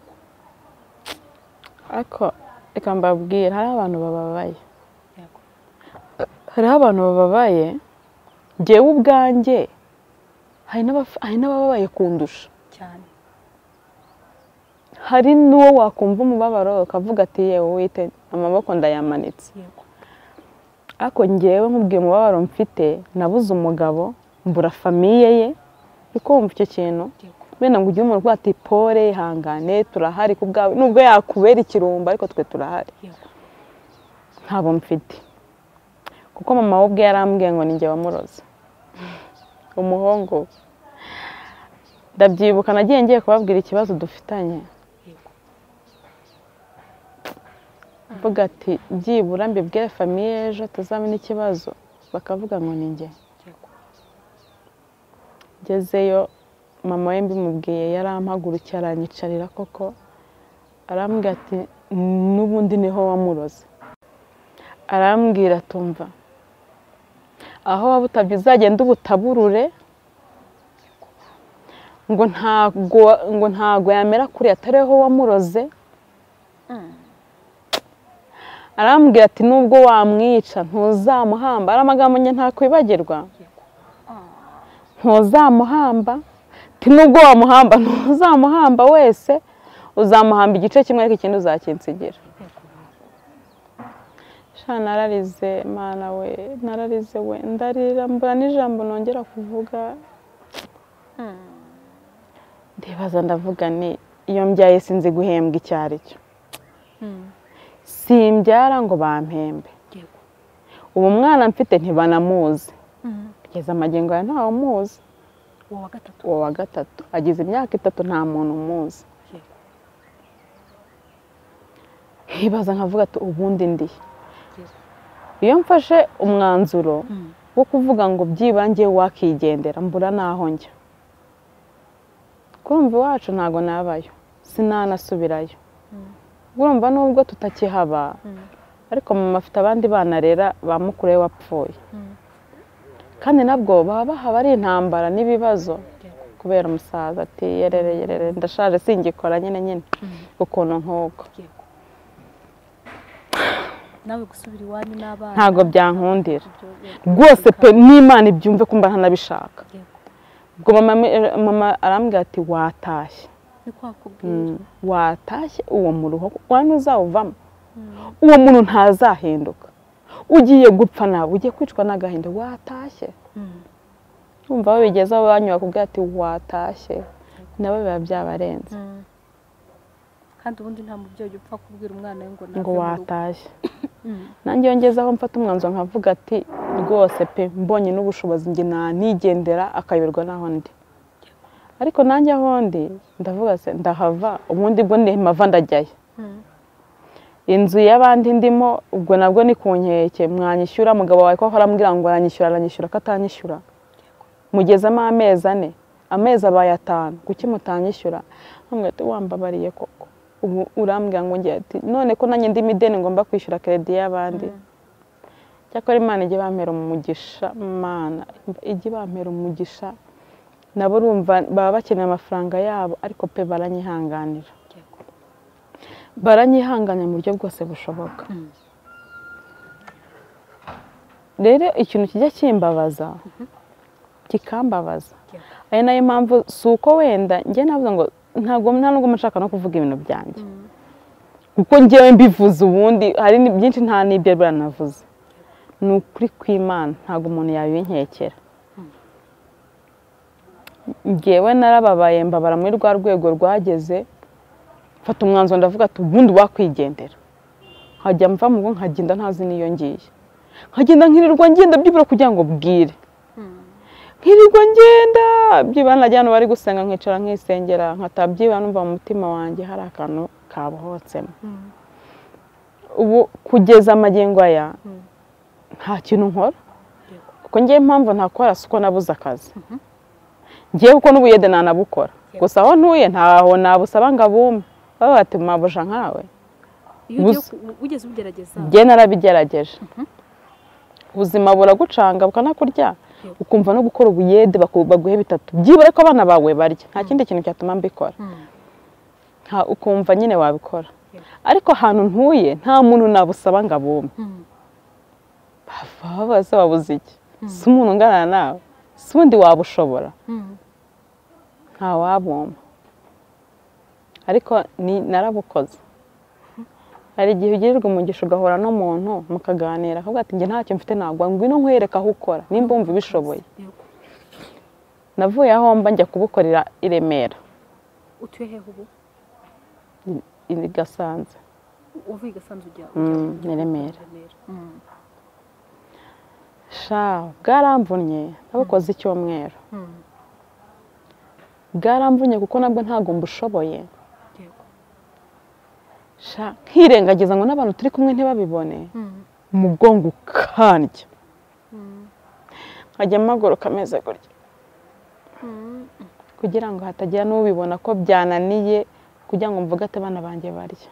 Ariko reka mbabwire, hariho abantu bababaye. Hariho abantu bababaye, njyewe ubwanjye hari n'abababaye kundusha cyane. Hari n'uwo wakumva umubabaro ukavuga ati yewe wite amaboko ndayamanitse. Ariko njyewe nkubwiye umubabaro mfite, nabuze umugabo, mbura famiye ye, ukumva icyo kintu bene ngo ujye umuntu ati pole ihangane turahari ku bwawe, nubwo yakubera ikirumba ariko twe turahari. Ntabo mfite, kuko mama we ubwe yarambwiye ngo ni njye wamuroze umuhungu. Ndabyibuka nagiye ngiye kubabwira ikibazo dufitanye, mvuga ati byibura mbibwire famiye ejo tuzamena ikibazo, bakavuga ngo ni njye. Ngezeyo mama we mbimubwiye yarampagurukiye aranyicarira koko, arambwira ati n'ubundi niho wamuroze. Arambwira tumva aho waba utabye uzagenda ubutaburure, ngo ntago yamera kuri atariho wamuroze. Arambwira ati nubwo wamwica ntuzamuhamba. Ari amagambo njye ntakwibagirwa, ntuzamuhamba. Ati nubwo wamuhamba ntuzamuhamba wese, uzamuhamba igice kimwe ariko ikindi uzakinsigira. Nararize mana we, nararize we, ndarira mbura n'ijambo nongera kuvuga. Ndibaza ndavuga ni iyo mbyaye sinzi guhembwa icyo ari cyo. Simbyara ngo bampembe. Ubu mwana mfite ntibanamuzi, kugeza amagingo ya ntawe umuzi. Uwo wa gatatu agize imyaka 3 nta muntu umuzi. Hibaza nkavuga ati ubundi ndi. Iyo mfashe umwanzuro wo kuvuga ngo byibangiye wakigendera, mbura naho njya. Kurumva iwacu ntago nabayo, sinanasubirayo. Urumva nubwo tutakihaba, ariko mama afite abandi bana rera bamukure wapfuye. Kandi nabwo baba bahaba ari intambara n'ibibazo, kubera umusaza ati yerere ndashaje singikora nyine ukuntu nkuko. Nawe gusubira iwanyu n'abana ntago byankundira rwose pe, n'Imana ibyumve kumba ntanabishaka. Ubwo mama arambwira ati watashye. Watashye uwo muruho wanu uzawuvamo, uwo muntu ntazahinduka, ugiye gupfa nawe ugiye kwicwa n'agahinda. Watashye umva babigeza banywa kubwira ati watashye, nawe biba byabarenze. Kandi ubundi nta mubyeyi upfa kubwira umwana ngo watashye. Nanjye yongezaho mfata umwanzuro nkavuga ati rwose pe, mbonye n'ubushobozi njye nigendera akayoberwa naho ndi. Ariko nanjye aho ndi ndavuga se ndahava, ubundi bwo ndemava ndajyayo. Inzu y'abandi ndimo ubwo nabwo ni kunkeke, mwanyishyura mugabo wawe ko arambwira ngo aranyishyura katanyishyura. Mugezemo amezi 4, amezi abaye 5, kuki mutanyishyura? Nkamwe ati wambabariye koko. Ubu urambwira ngo ngiye ati none ko nanjye ndi mideni ngomba kwishyura credit y'abandi. cyakora Imana ijye bampera umugisha, Imana ijye bampera umugisha, nabo urumva baba bakeneye amafaranga yabo ariko pe baranyihanganira, baranyihanganira mu buryo bwose bushoboka. Rero ikintu kijya kimbabaza kikambabaza, ari nayo mpamvu si uko wenda njye navuze ngo nta nubwo nshaka no kuvuga ibintu byanjye, kuko njyewe mbivuze ubundi hari byinshi nta n'ibyo baranavuze. Ni ukuri kw'Imana ntabwo umuntu yabinkekera. Njyewe narababaye mbabara muri rwa rwego rwageze mfata umwanzuro ndavuga ati ubundi wakwigendera, nkajya mva mu rugo nkagenda ntazi n'iyo ngiye, nkagenda nkirirwa ngenda byibura kugira ngo bwire, nkirirwa ngenda byibura najya hano bari gusenga nkicara nkisengera nkatabyibura numva mu mutima wanjye hari akantu kabohotsemo. Ubu kugeza amagingo aya nta kintu nkora, kuko ngiye impamvu ntakora si uko nabuze akazi, ngiye kuko n'ubuyede nanabukora, gusa aho ntuye ntaho nabusaba ngo abume, baba bati mabuja nkawe. Ugeze ugerageza? Njye narabigerageje, ubuzima buragucanga bukanakurya, ukumva no gukora ubuyede baguhe bitatu byibura ko abana bawe barya, nta kindi kintu cyatuma mbikora, ukumva nyine wabikora. Ariko ahantu ntuye nta muntu nabusaba ngo abume, bose babuze iki? Si umuntu ungana nawe, si ubundi wabushobora? Nta wabumva. Ariko narabukoze. Hari igihe ugirirwa umugisha ugahura n'umuntu mukaganira akavuga ati njye ntacyo mfite nagwa, ngwino nkwereka aho ukora nimba wumva ubishoboye. Navuye aho mba njya kubukorera i Remera. Utuye hehe ubu? I Gasanze. Uvuye i Gasanze ujya? Ni Remera. Sha bwaramvunnye nabukoze icyumweru, bwaramvunnye kuko nabwo ntabwo mbushoboye. Sha nkirengagiza ngo n'abantu turi kumwe ntibabibone, umugongo ukandya, nkajya mpagoroka ameze gutya kugira ngo hatagira n'ubibona ko byananiye, kugira ngo mvuge ati abana banjye barya.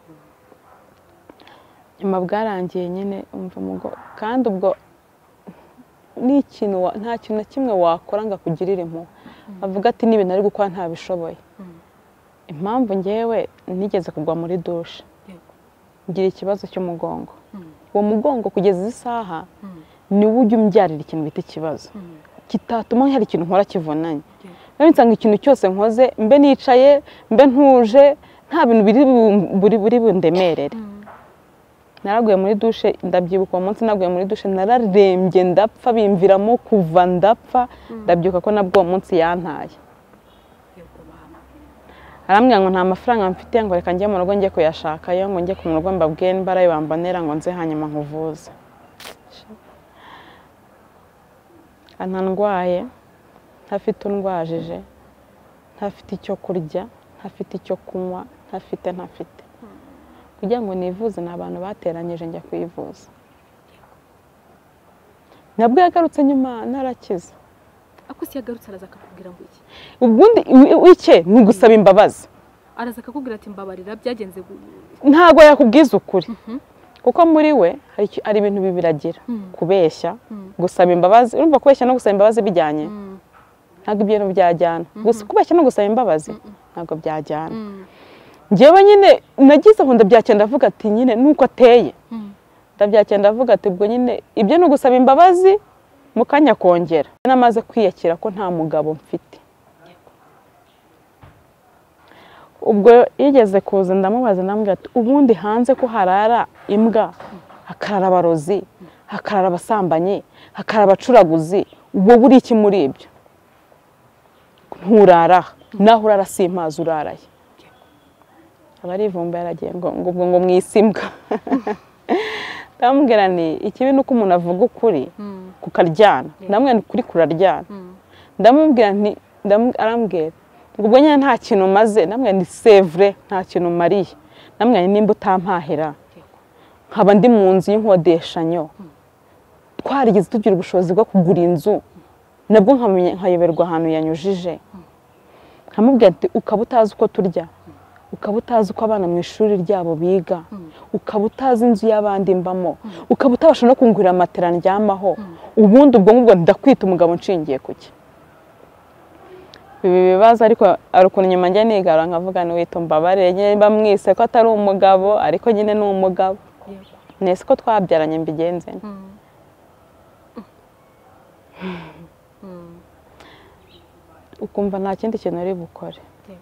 Nyuma bwarangiye nyine umva umugongo, kandi ubwo nta kintu na kimwe wakora ngo akugirire impuhwe, avuga ati n'ibintu ari gukora ntabishoboye. Impamvu ngewe nigeze kugwa muri dushe ngira ikibazo cy'umugongo, uwo mugongo kugeza izi saha niwo ujya umbyarira ikintu bita ikibazo, kitatuma hari ikintu nkora kivunanye. Rero nsanga ikintu cyose nkoze mbe nicaye mbe ntuje nta bintu biri bundemerere. Naraguye muri dushe, ndabyibuka uwo munsi naguye muri dushe nararembye ndapfa, bimviramo kuva ndapfa. Ndabyuka ko nabwo uwo munsi yantaye, arambwira ngo nta mafaranga mfite, ngo reka njye mu rugo njye kuyashakayo, ngo njye ku rugo mbabwiye nimbarayo bambonera ngo nze hanyuma nkuvuze. Ndwaye ntafite undwajije, ntafite icyo kurya, ntafite icyo kunywa, ntafite kugira ngo nivuze ni abantu bateranyije njya kwivuza. Nabwo yagarutse nyuma narakize. Ako si yagarutse araza akakubwira ngo iki? Ubundi icye ni ugusaba imbabazi. Araza akakubwira ati mbabarira byagenze ntago yakubwiza ukuri, kuko muri we hari ibintu bibiragira, kubeshya, gusaba imbabazi. Urumva kubeshya no gusaba imbabazi bijyanye? Ntabwo ibintu byajyana. Gusa kubeshya no gusaba imbabazi ntabwo byajyana. Njyewe nyine nagize aho ndabyakenda avuga ati nyine nuko ateye, ndabyakenda avuga ati ubwo nyine ibyo no gusaba imbabazi mukanya kongera. Namaze kwiyakira ko nta mugabo mfite. Ubwo yigeze kuza ndamubaza namubwira ati ubundi hanze ko harara imbwa, hakarara abarozi, hakarara abasambanyi, hakarara abacuraguzi, wowe uri iki muri ibyo? Nturara naho urara simpazi uraraye. Abarivumba yaragiye ngo mwisimbwa. Ndamubwira ni ikibi nuko umuntu avuga ukuri kukaryana, namwe kuri kuraryana. Ndamubwira nti arambwira ubwo nyine nta kintu maze, namwe ni sevre nta kintu mariye, namwe nimba utampahera nkaba ndi mu nzu y'inkodeshanyo, twarigeze tugira ubushobozi bwo kugura inzu, nabwo nkayoberwa ahantu yanyujije. Nkamubwira ati ukaba utazi uko turya, ukaba utazi uko abana mu ishuri ryabo biga, ukaba utazi inzu y'abandi mbamo ukaba utabasha no kungurira matera ndyamaho ubundi ubwo ngubwo ndakwita umugabo nshingiye kuki ibi bibazo ariko ari ukuntu nyuma njya nigara nkavuga ni wita mbabarire nyine bamwise ko atari umugabo ariko nyine ni umugabo nese ko twabyaranye mbigenze ukumva nta kindi kintu uri bukore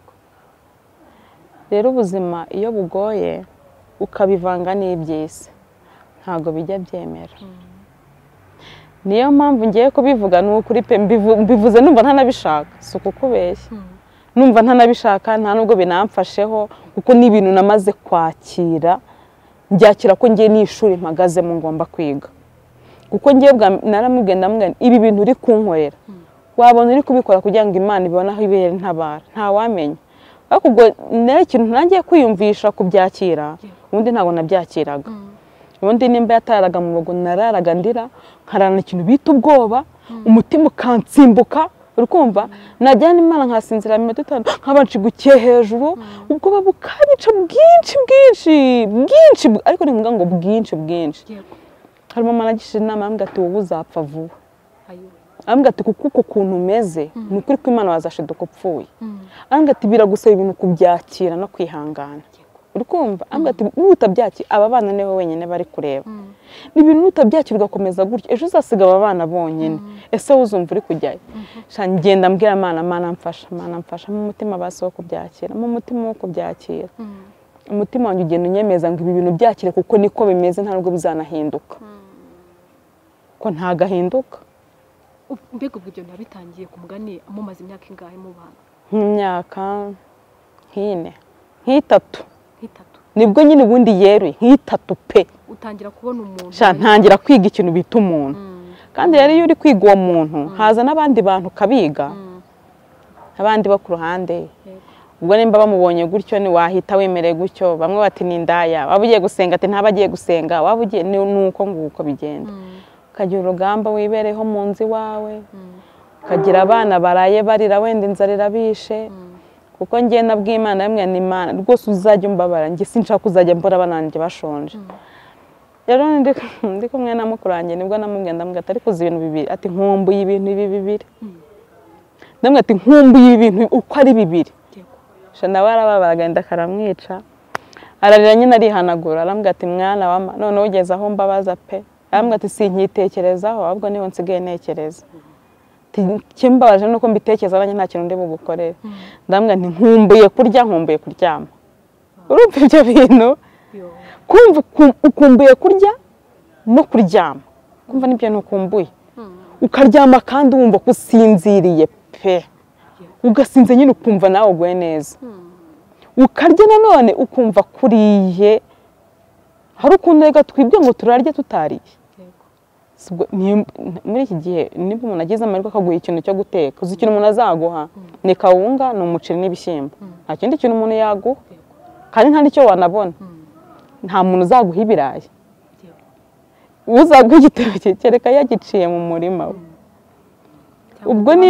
rero ubuzima iyo bugoye ukabivanga n'iby'isi ntabwo bijya byemera niyo mpamvu ngiye kubivuga ni ukuri pe mbivuze numva ntanabishaka si ukukubeshya numva ntanabishaka nta nubwo binamfasheho kuko ni ibintu namaze kwakira byakira ko ngiye n'ishuri mpagazemo ngomba kwiga kuko ngiye naramubwiye ndamubwira ibi bintu uri kunkorera wabona uri kubikora kugira ngo Imana ibone aho ibere ntabara ntawamenya ariko ubwo nari ikintu ntangiye kwiyumvisha kubyakira ubundi ntabwo nabyakiraga ubundi nimba yataraga mu rugo nararaga ndira nkarana ikintu bita ubwoba umutima ukansimbuka uri kumva najyana Imana nkasinzira iminota 5 nkabanshigukiye hejuru ubwoba bukanyica bwinshi ariko ni ngombwa ngo bwinshi hari mama nagishije inama ambwira ati wowe uzapfa vuba ambwira ati kuko uko kuntu umeze ni ukuri ko Imana wazashiduka upfuye ambwira ati biragusaba ibintu kubyakira no kwihangana uri kumva ambwira ati utabyakira aba bana niwe wenyine bari kureba ni ibintu utabyakira ugakomeza gutyo ejo uzasiga aba bana bonyine ese uzumva uri kujyayo ngenda mbwira Imana mfasha mu mutima basi wo kubyakira mu mutima wo kubyakira umutima wanjye ugenda unyemeza ngo ibi bintu byakire kuko niko bimeze nta nubwo bizanahinduka ko ntagahinduka mbega ubwo ibyo nabitangiye ku mugani amumaze imyaka ingahe mu bana nk'imyaka nk'itatu nibwo nyine ubundi yeruye nk'itatu pe utangira kubona umuntu ntangira kwiga ikintu bita umuntu kandi rero iyo uri kwiga uwo muntu haza n'abandi bantu kabiga abandi bo ku ruhande ubwo nimba bamubonye gutyo ni wahita wemereye gutyo bamwe bati ni indaya waba ugiye gusenga ati ntabagiye gusenga waba ugiye nuko nguko bigenda ukagira urugamba wibereho mu nzu iwawe ukagira abana baraye barira wenda inzara irabishe kuko njye nabwiye Imana yamwe ni Imana rwose uzajya umbabara njye sinshaka kuzajya mbora bananjye bashonje rero ndi kumwe na mukuru wanjye nibwo namubwiye ndamubwira ati ariko uzi ibintu bibiri ati nkumbuye ibintu ibi bibiri ndamubwira ati nkumbuye ibintu uko ari bibiri nawe arababara karamwica ararira nyine arihanagura arambwira ati mwana wama none ugeze aho mbabaza pe arambwira ati sinkitekerezaho ahubwo niho nsigaye ntekereza kimbabaje nuko mbitekereza nanjye nta kintu ndi bugukorere ndambwira nti nkumbuye kurya nkumbuye kuryama urumva ibyo bintu kumva ukumbuye kurya no kuryama kumva nibyo ntukumbuye ukaryama kandi wumva ko usinziriye pe ugasinze nyine ukumva nawe uguye neza ukarya nanone ukumva kuriye hari ukuntu rega twibwe ngo turarye tutariye muri iki gihe niba umuntu agize amahirwe akaguha ikintu cyo guteka uzi ikintu umuntu azaguha ni kawunga ni umuceri n'ibishyimbo nta kindi kintu umuntu yaguha kandi nta n'icyo wanabona nta muntu uzaguha ibirayi uzaguha igitoki kereka yagiciye mu murima we ubwo ni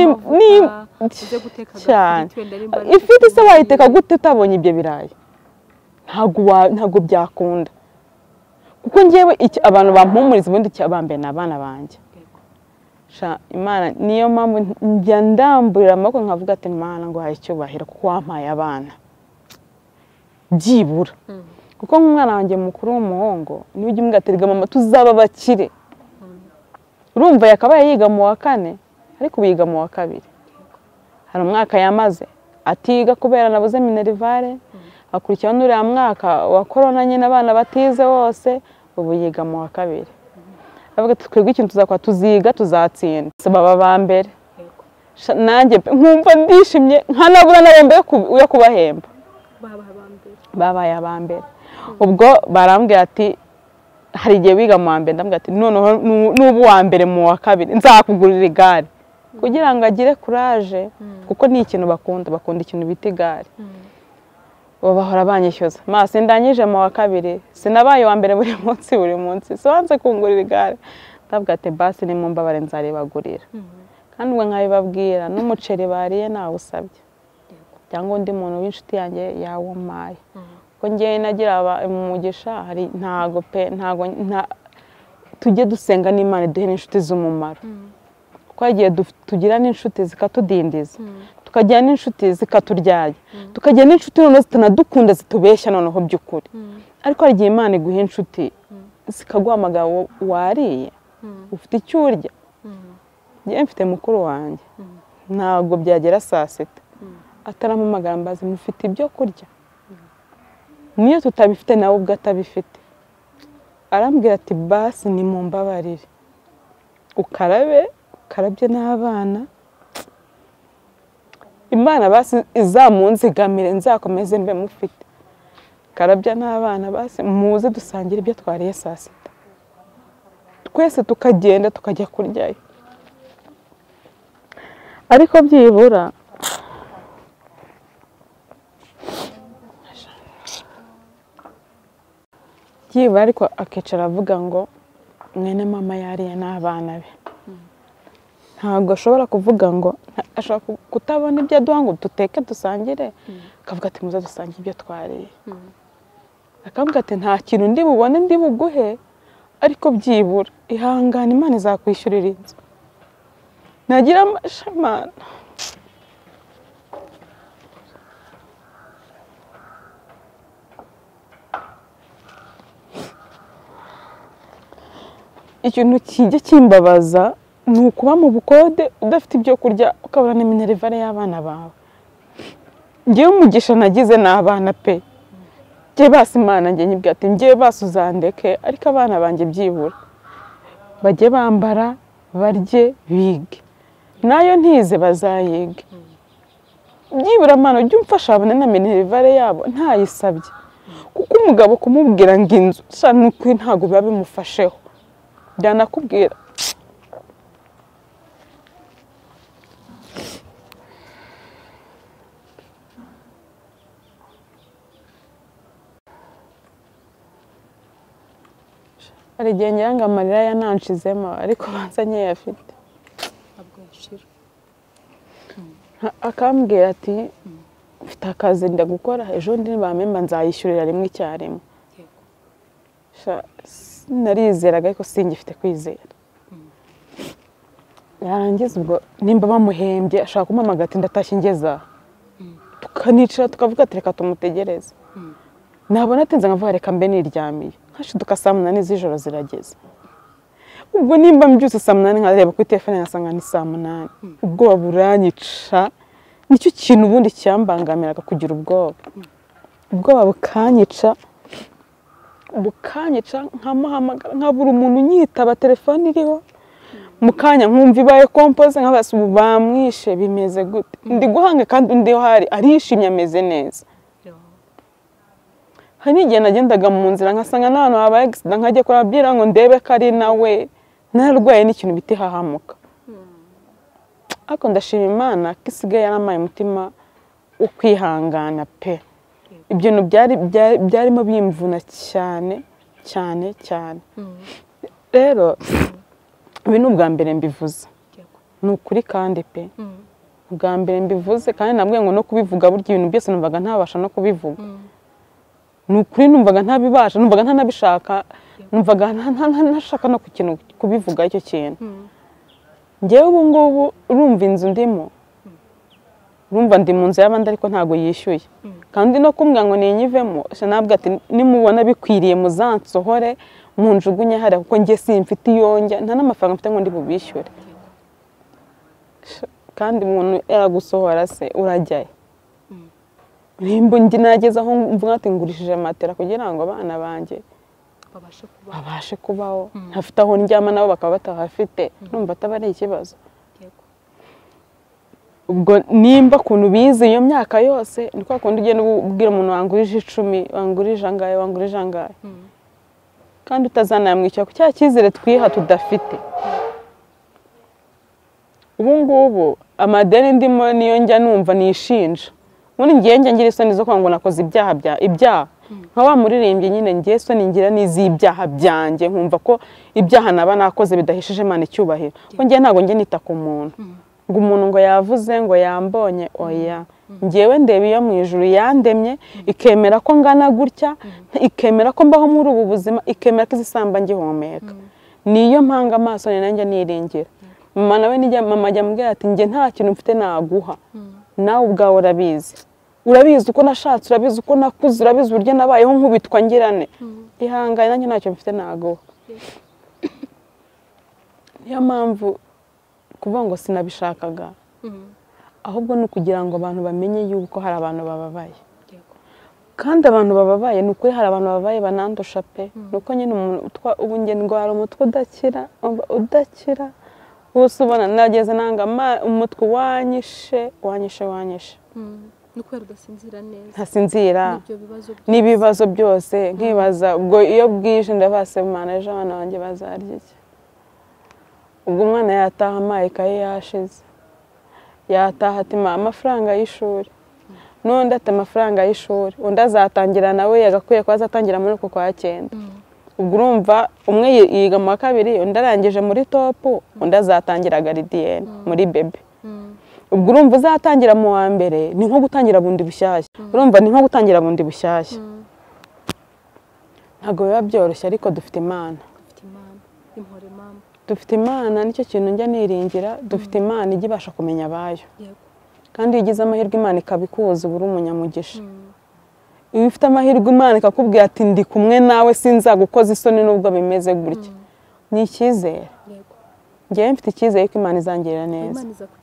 cyane ifite se wayiteka gute utabonye ibyo birayi ntabwo byakunda kuko ngewe abantu bampumuriza ubundi bambere ni abana banjye Imana niyo mpamvu njya ndamburira amaboko nkavuga ati Imana ngo hari icyubahiro kuko wampaye abana byibura kuko nk'umwana wanjye mukuru w'umuhungu niwe ujya umwaterega mama tuzaba bakire urumva yakabaye yiga mu wa 4 ariko ubu yiga mu wa 2 hari umwaka yamaze atiga kubera nabuze minerivare akurikiraho n'uriya mwaka wa korona nyine abana batize wose ubu yiga mu wa 2 avuga ati twebwe ikintu tuzakora tuziga tuzatsinda baba ba mbere nanjye nkumva ndishimye nkanabura n'abembe yo kubahemba babaye aba mbere ubwo barambwira ati hari igihe wiga mu wa mbere ndambwira ati noneho n'ubu wa mbere mu wa 2 nzakugurira igare kugira ngo agire courage kuko ni ikintu bakunda ikintu bita igare bahora banyishyuza maso ndangije mu wa 2 sinabaye wa mbere buri munsi sonze kungurira igare ndavuga ati basi ni mumbabare nzaribagurira kandi ubwo nkabibabwira n'umuceri bariye nawe usabye cyangwa undi muntu w'inshuti yanjye yawumaye ko ngewe nagira umugisha hari ntago tujye dusenga n'Imana duhe n'inshuti z'umumaro twagiye tugira n'inshuti zikatudindiza tukagira n'inshuti zikaturyaya tukagira n'inshuti noneho zitanadukunda zitubeshya noneho by'ukuri ariko hari igihe Imana iguha inshuti zikaguhamagara wariye ufite icyo urya ngewe mfite mukuru wanjye ntabwo byagera saa sita atarampamagara mbaze mufite ibyo kurya niyo tutabifite nawe ubwo atabifite arambwira ati basi nimumbabarire ukarabye n'abana Imana basi izamunzigamire nzakomeze mbe mufite karabya n'abana basi muze dusangire ibyo twariye saa sita twese tukagenda tukajya kuryayo ariko byibura ariko akicara avuga ngo mwene mama yariye n'abana be ntabwo ashobora kuvuga ngo ashaka kutabona ibyo aduha ngo duteke dusangire akavuga ati muze dusangire ibyo twariye akavuga ati nta kintu ndi bubone ndi buguhe ariko byibura ihangane Imana izakwishyurira inzu nagira amashamana ikintu kijya kimbabaza ni ukuba mu bukode udafite ibyo kurya ukabona na minerivare y'abana bawe ngewe umugisha nagize n'abana pe ngewe basi Imana njye nyibwira ati ngewe basi uzandeke ariko abana banjye byibura bajye bambara barye bige nayo ntize bazayige byibura Mana ujye umfasha babone na minerivare yabo ntayisabye kuko umugabo kumubwira ngo inzu n'ukuri ntabwo biba bimufasheho byanakubwira hari igihe ngira ngo amarira yananshizemo ariko banza nkeya afite akambwira ati mfite akazi ndagukora ejo ndi bamemba nzayishyurira rimwe icyarimwe narizeraga ariko singifite kwizera yarangiza ubwo nimba bamuhembye ashaka kumpamagara ati ndatashye ngeza tukanicara tukavuga ati reka tumutegereze nabona atinze nkavuga reka mbe niryamiye hashiduka saa 8 z'ijoro zirageze ubwo nimba mbyutse saa 8 nkareba kuri telefone nkasanga ni saa 8 ubwoba buranyica nicyo kintu ubundi cyambangamiraga kugira ubwoba bukanyica nkamuhamagara nkabura umuntu nyitaba telefone iriho mukanya nkumva ibaye kompoze nkabase ubu bamwishe bimeze gute ndi guhanga kandi undi hari arishimye ameze neza hari igihe nagendaga mu nzira nkasanga n'ahantu habaye accident nkajya kurabwira ngo ndebe ko ari nawe nararwaye n'ikintu biti hahamuka ariko ndashima Imana ko isigaye yaramaye umutima wo kwihangana pe ibyo byarimo bimvuna cyane rero ibi ni ubwa mbere mbivuze ni ukuri kandi pe ubwa mbere mbivuze kandi nabwiye ngo no kubivuga burya ibintu byose numvaga ntabasha no kubivuga ni ukuri numvaga ntabibasha numvaga ntanabishaka numvaga ntashaka no kubivuga icyo kintu ngewe ubu ngubu urumva inzu ndimo urumva ndi mu nzu y'abandi ariko ntabwo yishyuye kandi no kumbwira ngo ninyivemo nabwo ati nimubona bikwiriye muzansohore munjugunye hariya kuko ngiye simfite iyonjya nta n'amafaranga mfite ngo ndi bubishyure kandi umuntu yaragusohora se urajyayo nimba ndi nageze aho mvuga ati ngurishije matera kugira ngo abana banjye babashe kubaho ntafite aho ndyama nabo bakaba batahafite numva ataba ari ikibazo ubwo nimba kuntu bize iyo myaka yose ni kwa kundi ugenda ubwira umuntu wangurije 10 wangurije angahe kandi utazanamwishyura ku cya cyizere twiha tudafite ubu ngubu amadeni ndimo niyo njya numva nishinja ubundi ngiye ngira isoni zo kwanga nakoze ibyaha nka wa muririmbyi nyine ngiye isoni ngira n'izibyaha byanjye nkumva ko ibyaha naba nakoze bidahishije Imana icyubahiro ko ngiye ntago ngiye nita ku muntu ngo umuntu ngo yavuze ngo yambonye oya ngewe ndeba iyo mu ijuru yandemye ikemera ko ngana gutya ikemera ko mbaho muri ubu buzima ikemera ko izisamba ngihumeka niyo mpanga amaso ni nanjye niringira mama nawe mama ajya ambwira ati njye nta kintu mfite naguha nawe ubwawe urabizi uko nashatse urabizi uko nakuze urabizi uburyo nabayeho nkubitwa ngirane ihangane nanjye ntacyo mfite naguha niyo mpamvu kuvuga ngo sinabishakaga ahubwo ni ukugira ngo abantu bamenye yuko hari abantu bababaye kandi abantu bababaye ni ukuri hari abantu bababaye banandusha pe ni uko nyine ubu njye ndwara umutwe udakira wose ubona nageze nanga umutwe wanyishe ni ukubera udasinzira neza ntasinzira n'ibibazo byose nkibaza ubwo iyo bwije ndabase Imana ejo abana banjye bazarya iki ubwo umwana yataha amaye ikaye yashize yataha ati amafaranga y'ishuri n'undi ati amafaranga y'ishuri undi azatangira nawe yagakwiye ko azatangira muri uko kwa 9 ubwo urumva umwe yiga mu wa 2 undi arangije muri topu undi azatangira garidiyene muri bebe ubwo urumva uzatangira mu wa mbere ni nko gutangira bundi bushyashya urumva ni nko gutangira bundi bushyashya ntabwo biba byoroshye ariko dufite Imana dufite Imana nicyo kintu njya niringira dufite Imana ijya ibasha kumenya abayo kandi iyo ugize amahirwe Imana ikabikuza ubura umunyamugisha iyo ufite amahirwe Imana ikakubwira ati ndi kumwe nawe sinzagukoza isoni nubwo bimeze gutya ni icyizere njyewe mfite icyizere ko Imana izangirira neza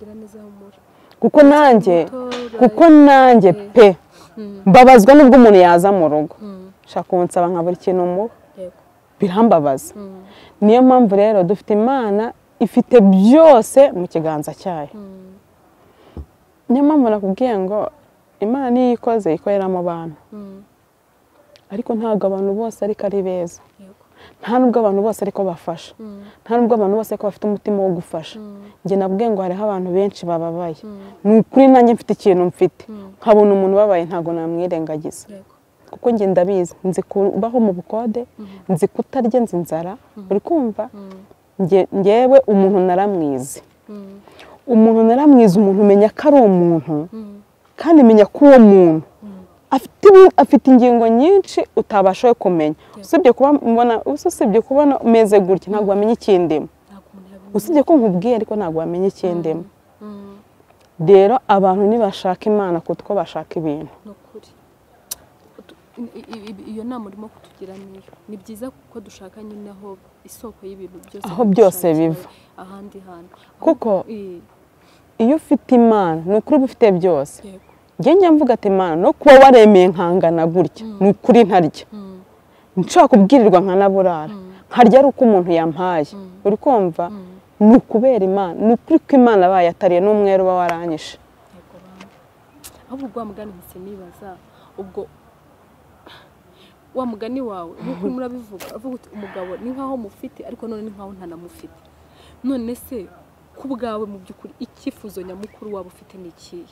kuko nanjye pe mbabazwa nubwo umuntu yaza mu rugo shaka kunsaba nka buri kintu muba birambabaza niyo mpamvu rero dufite Imana ifite byose mu kiganza cyayo niyo mpamvu nakubwiye ngo Imana niyo ikoze ikorera mu bantu ariko ntabwo abantu bose ariko ari beza nta nubwo abantu bose ariko bafasha nta nubwo abantu bose ariko bafite umutima wo gufasha njye nabwiye ngo hariho abantu benshi bababaye ni ukuri nanjye mfite ikintu mfite nkabona umuntu ubabaye ntabwo namwirengagiza kuko njye ndabizi nzi kubaho mu bukode nzi kutarya nzi inzara uri kumva njyewe umuntu naramwize umuntu umenya ko ari umuntu kandi menya ko uwo muntu afite ingingo nyinshi utabashoye kumenya usibye kubona umeze gutya ntabwo wamenya ikindimo usibye ko nkubwiye ariko ntabwo wamenya ikindimo rero abantu nibashaka Imana kuko bashaka ibintu iyo nama urimo kutugira ni byiza kuko dushaka nyine aho isoko y'ibintu byose aho byose biva ahandi hantu kuko iyo ufite Imana ni ukuri uba ufite byose njye mvuga ati Imana no kuba waremeye nkangana gutya ni ukuri ntarya nshaka kubwirirwa nkanaburara nkarya ari uko umuntu yampaye uri kumva ni ukubera Imana ni ukuri ko Imana bayatariye n'umwere uba waranyishe ahubwo ubwo mugani mpise nibaza ubwo wa mugani wawe nk'uko murabivuga avuga uti umugabo ni nkaho mufite ariko none ni nkaho ntanamufite none se ku bwawe mu by'ukuri icyifuzo nyamukuru waba ufite ni ikihe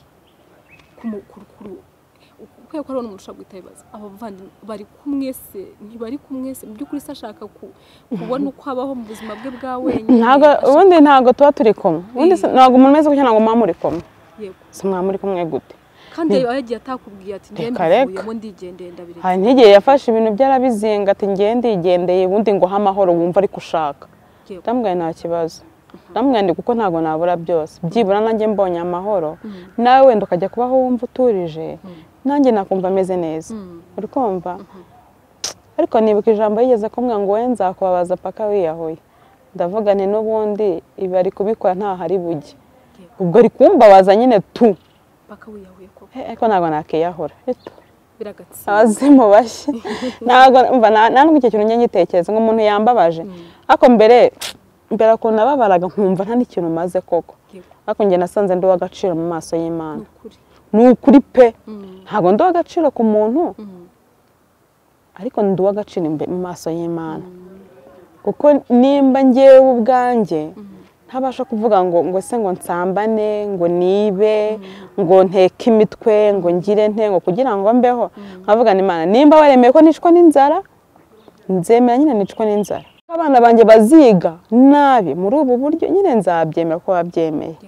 kubera ko hari umuntu ushaka guhita yibaza abavandimwe bari kumwe se ntibari kumwe se mu by'ukuri se ashaka kubona uko abaho mu buzima bwe bwa wenyine ubundi ntabwo tuba turi kumwe ubundi ntabwo umuntu umeze gutya ntabwo muba muri kumwe si mwaba muri kumwe gute kandi yagiye atakubwiye ati ngende mbivuyemo ndigendeye ndabireka hari n'igihe yafashe ibintu byarabizinga ati ngende yigendeye ubundi ngo amahoro wumva ariko ushaka ndamubwira nta kibazo ndamubwira kuko ntabwo nabura byose byibura nanjye mbonye amahoro nawe wenda ukajya kubaho wumva uturije nanjye nakumva ameze neza uri kumva ariko nibuka ijambo yigeze kumbwira ngo we nzakubabaza paka wiyahuye ndavuga nti n'ubundi ibi ari kubikora ntahari bujye ubwo ari kumbabaza nyine tu paka wiyahuye koko ariko ntabwo nakiyahura biragatsi abazimu bashye ntabwo icyo kintu njye ngitekereza ngo umuntu yambabaje ariko mbere ukuntu nababaraga nkumva nta n'ikintu maze koko ariko njye nasanze ndi uw'agaciro mu maso y'Imana ni ukuri pe ntabwo ndi uw'agaciro ku muntu ariko ndi uw'agaciro mu maso y'Imana kuko nimba ngewe ubwanjye ntabasha kuvuga ngo se ngo nsambane ngo nibe ngo nteke imitwe ngo ngire ngo kugira ngo mbeho nkavuga Imana nimba waremeye ko nicwa n'inzara nzemera nyine nicwa n'inzara abana banjye baziga nabi muri ubu buryo nyine nzabyemera ko babyemeye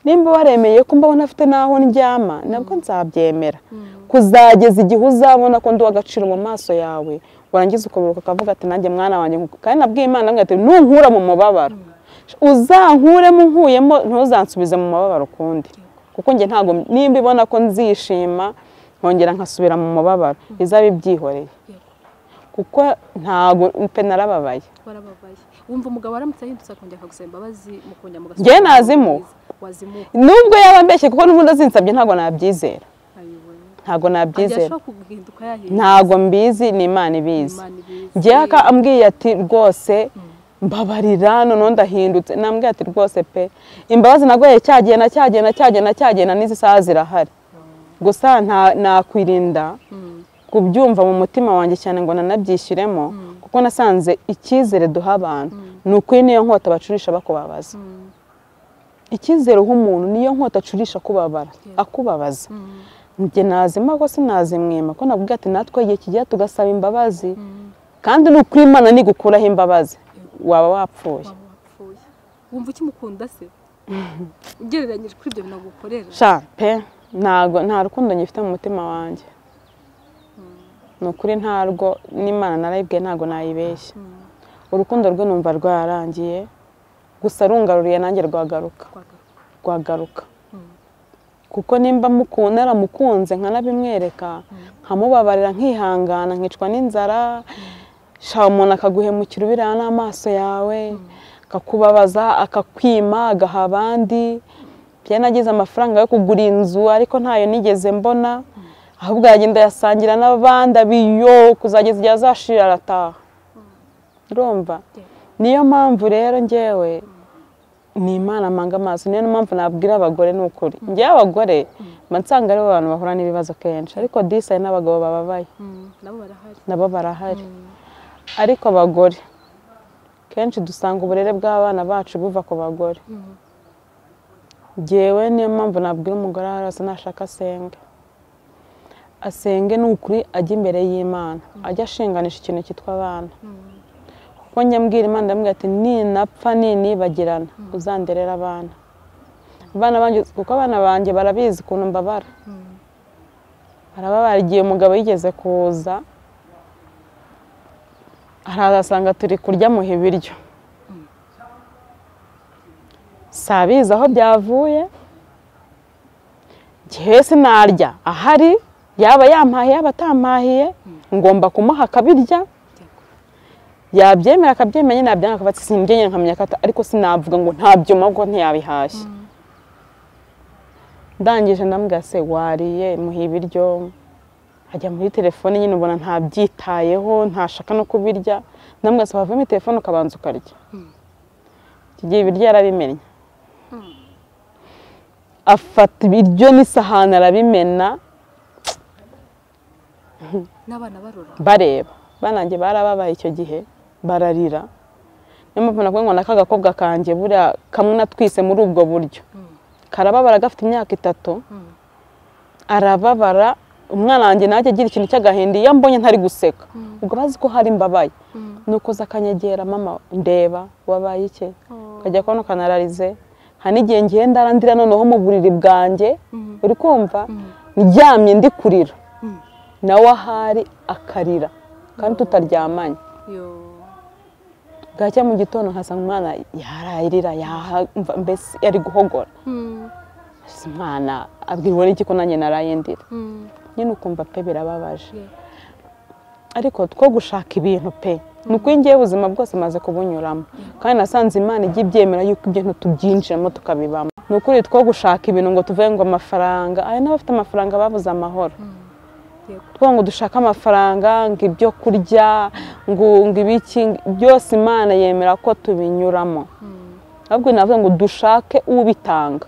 nimba waremeye ko mbona afite naho ndyama nabwo nzabyemera kuzageza igihe uzabona ko ndi uw'agaciro mu maso yawe warangiza ukaburuka ukavuga ati nanjye mwana wanjye kandi nabwiye Imana nabwiye ati nunkura mu mubabaro uzankuremo nkuyemo ntuzansubize mu mababaro ukundi kuko njye ntabwo nimba ibona ko nzishima nkongera nkasubira mu mubabaro izabe ibyihoreye kuko ntabwo pe narababaye wumva umugabo aramutse ahindutse akongera akagusaba imbabazi mukongera mugasubira njye nazimuha nubwo yaba mbeshye kuko n'ubundi azinsabye ntabwo nabyizera ntabwo nabyizera ntabwo mbizi ni Imana ibizi njyewe ambwiye ati rwose mbabarira noneho ndahindutse nambwiye ati rwose pe imbabazi nagoye cyagenda n'izi saha zirahari gusa nakwirinda kubyumva mu mutima wanjye cyane ngo nanabyishyiremo kuko nasanze icyizere duha abantu ni ukuri niyo nkota bacurisha bakubabaza icyizere uha umuntu niyo nkota acurisha akubabaza njye nazima ko sinazimwima ko nabwira ati natwe igihe kigiye tugasaba imbabazi kandi ni ukuri Imana nigukuraho imbabazi waba wapfuye wumva ukimukunda se ugereranyije kuri ibyo bintu agukorera sha pe nta rukundo ngifite mu mutima wanjye ni ukuri ntarwo n'Imana narayibwiye ntabwo nayibeshya urukundo rwe numva rwarangiye gusa rungaruriye nanjye rwagaruka kuko nimba naramukunze nkanabimwereka nkamubabarira nkihangana nkicwa n'inzara sha umuntu akaguhemukira ubirana n'amaso yawe akakubabaza akakwima agaha abandi bya nagize amafaranga yo kugura inzu ariko ntayo nigeze mbona ahubwo yagenda yasangira n'abandi abiyo kuzageza igihe azashira arataha urumva niyo mpamvu rero njyewe ni Imana amanga amaso niyo mpamvu nabwira abagore ni ukuri njyewe abagore nsanga aribo bantu bahura n'ibibazo kenshi ariko disa n'abagabo bababaye nabo barahari ariko abagore kenshi dusanga uburere bw'abana bacu buva ku bagore njyewe niyo mpamvu nabwira umugore wese nashaka asenge ni ukuri ajya imbere y'Imana ajya ashinganisha ikintu cyitwa abana kuko nyambwira Imana ndamubwira ati ninapfa ninibagirana uzanderera abana banjye kuko abana banjye barabizi ukuntu mbabara barababara igihe umugabo yigeze kuza arazasanga turi kurya muha ibiryo sabizi aho byavuye njyewe sinarya ahari yaba yampahiye yaba atampahiye ngomba kumuha akabirya yabyemera akabyemera nyine nabyanga akavuga ati simbyemera nkamenya ko ariko sinavuga ngo ntabyo mabwo ntiyabihashye ndangije ndambwira se wariye muha ibiryo ajya muri telefone nyine ubona ntabyitayeho ntashaka no kubirya ndambwira se wavamo telefone ukabanza ukarya kigiye ibiryo yarabimennye afata ibiryo n'isahani arabimena n'abana bareba bananjye barababaye icyo gihe bararira niyo mpamvu nakuvuga ngo naka gakobwa kanjye buriya kamwe natwise muri ubwo buryo karababara gafite imyaka 3 arababara umwana wanjye najye agira ikintu cy'agahinda iyo mbonye ntari guseka ubwo bazi ko hari mbabaye nuko zakanyegera mama ndeba wabaye iki kajya kubona kanararize hanigiye ngenda arandira noneho mu buriri bwanjye uri kumva ndyamye ndi kurira nawe ahari akarira kandi tutaryamanye bwacya mu gitondo nkasanga umwana yarayirira mbese yari guhogora umwana abwirwa n'iki ko nanjye narayendira nyine ukumva pe birababaje ariko two gushaka ibintu pe ni uko ngiye ubuzima bwose maze kubunyuramo kandi nasanze Imana ijya ibyemera yuko ibintu tubyinjiramo tukabibamo ni ukuri two gushaka ibintu ngo tuvuge ngo amafaranga aya n'abafite amafaranga babuze amahoro ngo dushaka amafaranga ngo ibyo kurya ngo ibiki byose Imana yemera ko tubinyuramo ahubwo navuga ngo dushake ubitanga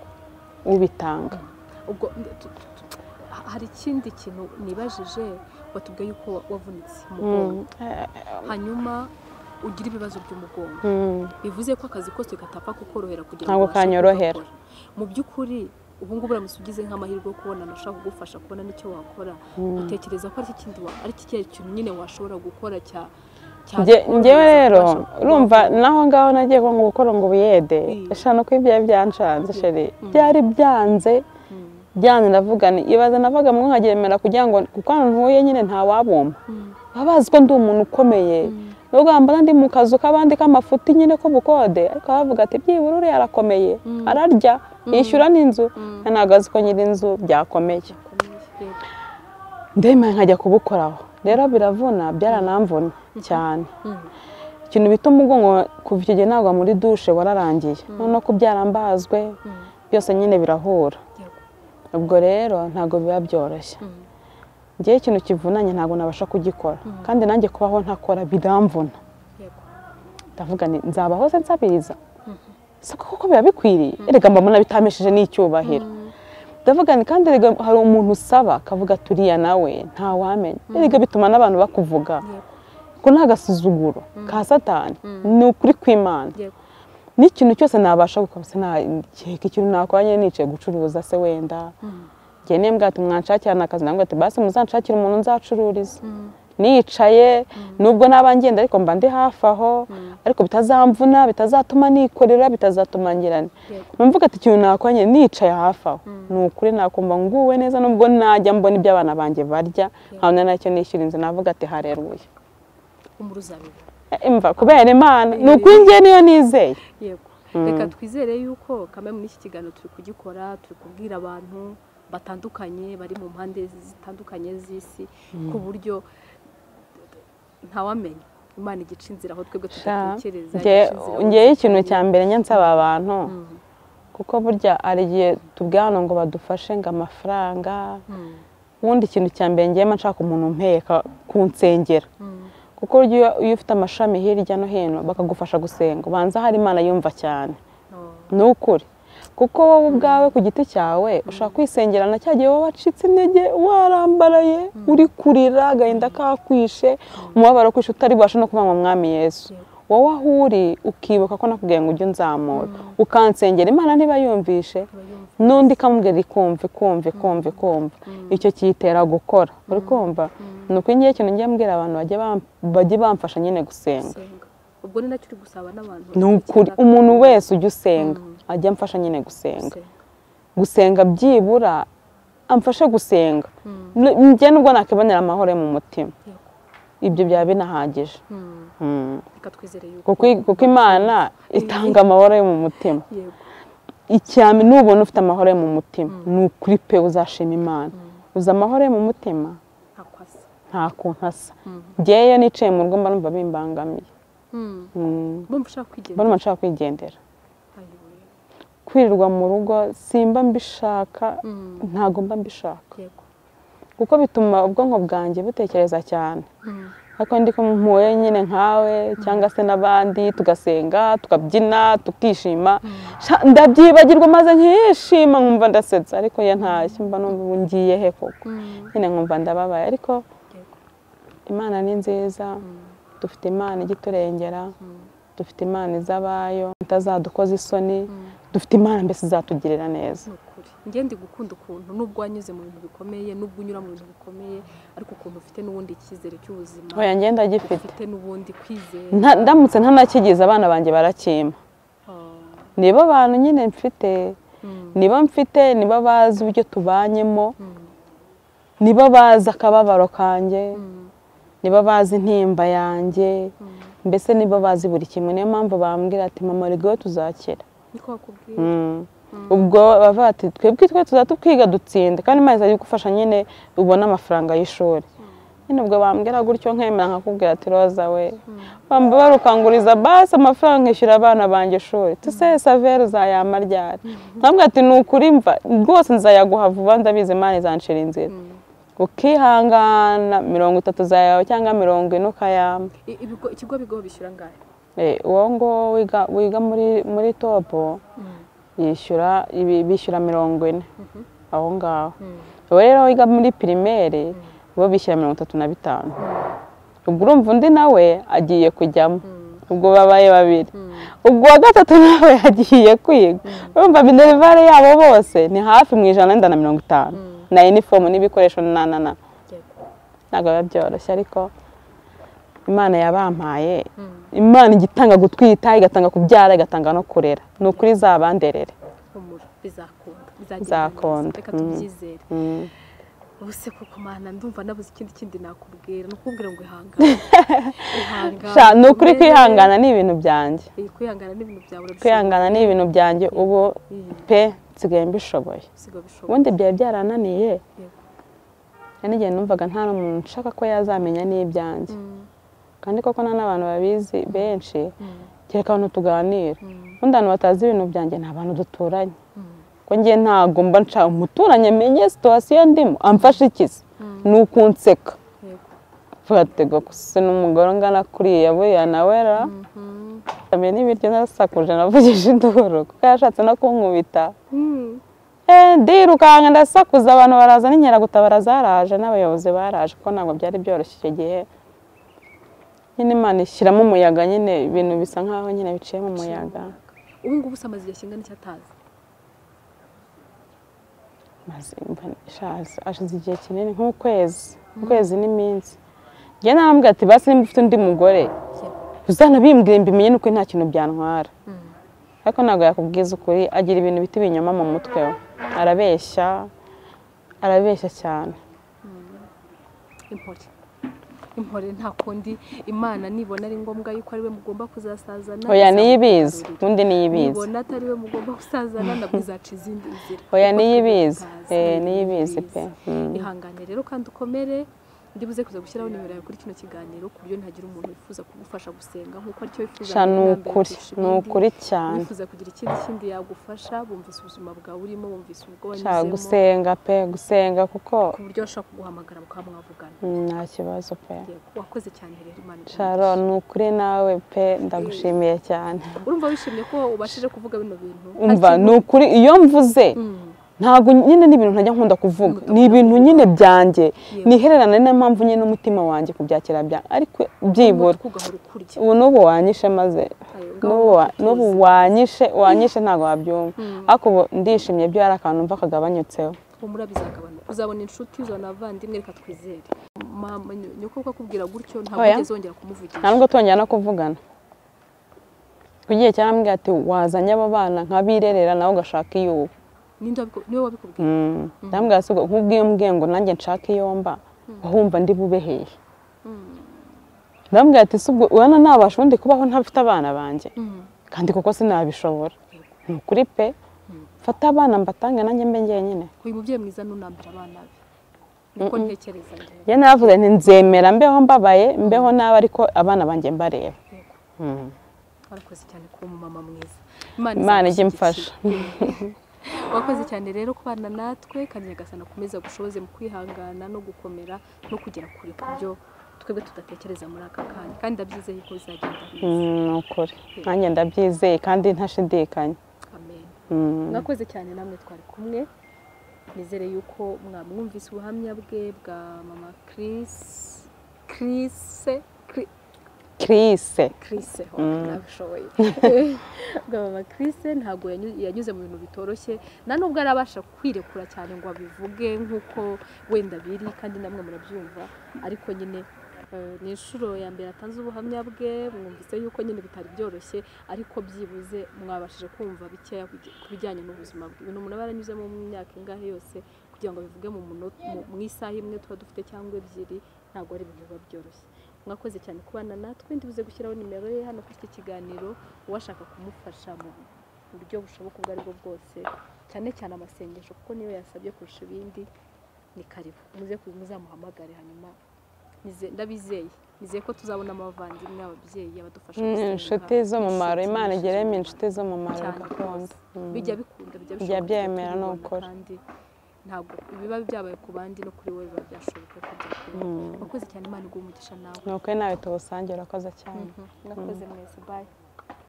ubwo hari ikindi kintu nibajije watubwiye yuko wavunitse umugongo hanyuma ugira ibibazo by'umugongo bivuze ko akazi kose katapfa kukorohera kugira ngo kanyorohera mu by'ukuri ubu ngubu uramutse ugize nk'amahirwe yo kubona nashaka kugufasha kubona n'icyo wakora utekereza ko ari iki kintu nyine washobora gukora njyewe rero urumva naho ngaho nagiye ngo gukora ngo ubuyede eshanu ko ibyaye byanshanze sheri byari byanze ndavuga ni ibaza navaga mu nkagemera kugira ngo kuko hano ntuye nyine nta wabumba babazi ko ndi umuntu ukomeye nubwo mbona ndi mu kazu k'abandi k'amafuti nyine ko bukode ariko bavuga ati byibura uriya arakomeye ararya yishyura n'inzu ntabwo azi ko nyiri inzu byakomeye ndemeye nkajya kubukoraho rero biravuna byaranamvuna cyane ikintu bita umugongo kuva icyo gihe ntabwo muri dushe wararangiye no kubyara mbazwe byose nyine birahura ubwo rero ntabwo biba byoroshye ngewe ikintu kivunanye ntabwo nabasha kugikora kandi nanjye kubaho ntakora biramvuna ndavuga nzabaho se nsabiriza siko kuko biba bikwiriye erega mbona bitamesheje n'icyubahiro ndavuga ni kandi hari umuntu usaba akavuga turiya nawe ntawamenya erega bituma n'abantu bakuvuga ko nta gasuzuguro ka satani ni ukuri kw'Imana n'ikintu cyose nabasha gukora ikintu nakora nyine nicaye gucuruza se wenda njye nembwa ati mwanshakira n'akazi nambwa ati basi muzanshakira umuntu nzacururiza nicaye nubwo nabangenda ariko mba ndi hafi aho ariko bitazamvuna bitazatuma nikorera bitazatuma ngirane mvuga ati ikintu nakora nyine nicaye hafi aho ni ukuri nakumva nguwe neza nubwo najya mbona ibyo abana banjye barya nkabona nacyo nishyura inzu navuga ati hareruye imva kubera Imana ni ukuri njye niyo nizeye yego reka twizere yuko kamwe muri iki kiganiro turi kugikora turi kubwira abantu batandukanye bari mu mpande zitandukanye z'isi ku buryo ntawamenya Imana igica inzira aho twebwe tudatekereza ngewe ikintu cya mbere nsaba abantu kuko burya ari igihe tubwira hano ngo badufashe ngo amafaranga ubundi ikintu cya mbere ngewe nshaka umuntu umpeka kunsengera kuko iyo ufite amashami hirya no hino bakagufasha gusenga ubanza hari Imana yumva cyane ni ukuri kuko wowe ubwawe ku giti cyawe ushaka kwisengera na cyagiye wowe wacitse intege warambaraye uri kurira agahinda kakwishe umubabaro kwishe utari bwashe no kuvuga ngo mwami Yesu wowe aho uri ukibuka ko nakubwiye ngo ujye unzamura ukansengera Imana niba yumvishe n'undi ikamubwira ikumve icyo kiyitera gukora uri kumva ni uko ngiye ikintu ngiye mbwira abantu bajye bamfasha nyine gusenga ubwo ni nacyo uri gusaba n'abantu ni ukuri umuntu wese ujya usenga ajya amfasha nyine gusenga byibura amfashe gusenga njye nubwo nakibonera amahoro mu mutima ibyo byaba binahagije kuko Imana itanga amahoro yo mu mutima icyami nubona ufite amahoro yo mu mutima ni ukuri pe uzashima Imana uza amahoro yo mu mutima nta kuntu asa ngewe nicaye mu rugo mba numva bimbangamiye mbona nshaka kwigendera kwirirwa mu rugo simba mbishaka ntago mba mbishaka kuko bituma ubwonko bwanjye butekereza cyane ariko ndi kumpuye nyine nkawe cyangwa se n'abandi tugasenga tukabyina tukishima ndabyibagirwa maze nkishima nkumva ndasetsa ariko iyo ntashye mba numva ngiye he koko nyine nkumva ndababaye ariko Imana ni nziza dufite Imana igiturengera dufite Imana izabayo itazadukoza isoni dufite Imana mbese izatugirira neza ngende gukunda ukuntu nubwo wanyuze mu bintu bikomeye nubwo unyura mu bintu bikomeye ariko ukuntu ufite n'ubundi icyizere cy'ubuzima oya ngenda gifite ufite n'ubundi kwizera ndamutse ntanakigize abana banjye barakima nibo abantu nyine mfite nibo bazi uburyo tubanyemo nibo bazi akababaro kanjye nibo bazi intimba yanjye mbese nibo bazi buri kimwe niyo mpamvu bambwira ati mama rego tuzakira ubwo bavuga ati twebwe tuzatwiga dutsinde kandi Imana izagufasha nyine ubona amafaranga y'ishuri nyine ubwo bambwira gutyo nkemera nkakubwira ati Roza we bamba barukanguriza basi amafaranga nkishyura abana banjye ishuri tuse savere uzayama ryari nkabwira ati ni ukuri mva rwose nzayaguha vuba ndabizi Imana izanshira inzira ukihangana 30 zayawe cyangwa 40 ukayama ikigo bigo bishyura ngahe uwo ngo wiga muri topo bishyura 40 aho ngaho rero wiga muri primaire bo bishyura 35 ubwo urumva undi nawe agiye kujyamo ubwo babaye babiri ubwo wa gatatu nawe agiye kwiga urumva minervare yabo bose ni hafi mu 150 na uniform n'ibikoresho ntabwo biba byoroshye ariko Imana yabampaye Imana igitanga gutwita igatanga kubyara igatanga no kurera ni ukuri zabanderere bizakunda reka tubyizere ubuse koko Mana ndumva nabuze ikindi nakubwira no kubwira ngo ihangana ni ukuri kwihangana ni ibintu byanjye kwihangana ni ibintu byanjye ubu pe nsigaye mbishoboye ubundi byari byarananiye n'igihe numvaga nta n'umuntu nshaka ko yazamenya n'ibyanjye kandi koko nta n'abantu babizi benshi kereka abantu tuganira ubundi abantu batazi ibintu byanjye ni abantu duturanye ko ngiye ntabwo mba nshaka umuturanye amenye situwasiyo ndimo amfashe ikizi ni ukunseka tugatega gusa n'umugore ungana kuriya buriya nawe ra amenye n'ibiryo narasakuje navugije induru kuko yashatse no kunkubita ndirukanka ndasakuza abantu baraza n'inkeragutabara zaraje n'abayobozi baraje kuko ntabwo byari byoroshye icyo gihe nyine Imana ishyiramo umuyaga nyine ibintu bisa nkaho nyine biciye mu muyaga ubu ngubu usamaze igihe kingana icyo atazi ashize igihe kinini nk'ukwezi n'iminsi njye narambwira ati basi nimba ufite undi mugore uzanabimbwire mbimenye nuko nta kintu byantwara ariko ntabwo yakubwiza ukuri agira ibintu bita ibinyoma mu mutwe we arabeshya cyane impore nta kundi Imana nibona ari ngombwa yuko ari we mugomba kuzasazana oya niyibizi undi niyibizi nibona atari we mugomba gusazana nabwo izaca izindi nzira oya niyibizi pe ihangane rero kandi ukomere ndibuze kuza gushyiraho nimero yawe kuri kino kiganiro ku buryo ntagira umuntu wifuza kugufasha gusenga nk'uko aricyo wifuza ni ukuri cyane wifuza kugira ikindi yagufasha bumvise ubuzima bwawe urimo bumvise ubwo wanyuzemo gusenga kuko ku buryo bashaka kuguhamagara mukaba mwavugana nta kibazo pe wakoze cyane rero Imana Sharo ni ukuri nawe pe ndagushimiye cyane urumva wishimye ko ubashije kuvuga bino bintu umva ni ukuri iyo mvuze ntabwo nyine n'ibintu ntajya nkunda kuvuga ni ibintu nyine byanjye nihererana niyo mpamvu nyine n'umutima wanjye kubyakira bya ariko byibura ubu n'ubu wanyishe maze n'ubu wanyishe ntabwo wabyumva ariko ubu ndishimye byo hari akantu mva kagabanyutseho humura bizagabanuka uzabona inshuti uzabona abavandimwe reka twizere mama nyoko akubwira gutyo ntabwo ugeze wongera kumuvugisha ntabwo twongera no kuvugana ku gihe cyarambwira ati wazanye abo bana nk'abirerera nawe ugashaka iy'ubu niwe wabikubwiye ndambwira se nk'ubwiye mbwiye ngo nanjye nshaka iyo mba wumva ndi bubeheye ndambwira ati ubwo urabona nabasha ubundi kubaho ntafite abana banjye kandi kuko sinabishobora ni ukuri pe fata abana mbatange nanjye mbe njyenyine uyu mubyeyi mwiza nunambira abana be niko ntekereza njye navuze nti nzemera mbeho mbabaye mbeho nabi ariko abana banjye mbareba warakoze cyane kuba umumama mwiza Imana ijye imfasha wakoze cyane rero kubana natwe kandi Nyagasani akomeza gushoboze mu kwihangana no gukomera no kugera kure ku byo twebwe tudatekereza muri aka kanya kandi ndabyizeye ko bizagenda neza ni ukuri nanjye ndabyizeye kandi ntashidikanya amen mwakoze cyane namwe twari kumwe nizere yuko mwamwumvise ubuhamya bwe bwa mama Chris nabishoboye bwa mama Chris ntabwo yanyuze mu bintu bitoroshye nta nubwo arabasha kwirekura cyane ngo abivuge nk'uko wenda biri kandi namwe murabyumva ariko nyine ni inshuro ya mbere atanze ubuhamya bwe mwumvise yuko nyine bitari byoroshye ariko byibuze mwabashije kumva bikeya ku bijyanye n'ubuzima bwe ibintu umuntu aba yaranyuzemo mu myaka ingahe yose kugira ngo bivuge mu isaha imwe tuba dufite cyangwa ebyiri ntabwo ari ibintu biba byoroshye mwakoze cyane kubana natwe ndibuze gushyiraho nimero ye hano kuri iki kiganiro uwashaka kumufasha mu buryo bushoboka ubwo ari bwo bwose cyane cyane amasengesho kuko niyo yasabye kurusha ibindi ni karibu muzamuhamagare hanyuma ndabizeye nizeye ko tuzabona abavandimwe ababyeyi abadufasha inshuti z'umumaro Imana igeremo inshuti z'umumaro gakondo bijya bikunda bijya byemera no gukora ntabwo biba byabaye ku bandi no kuri wowe biba byashoboka ko byakubaho wakoze cyane Imana iguha umugisha nawe ni ukuri nawe tuwusange urakoze cyane mwakoze mwese bye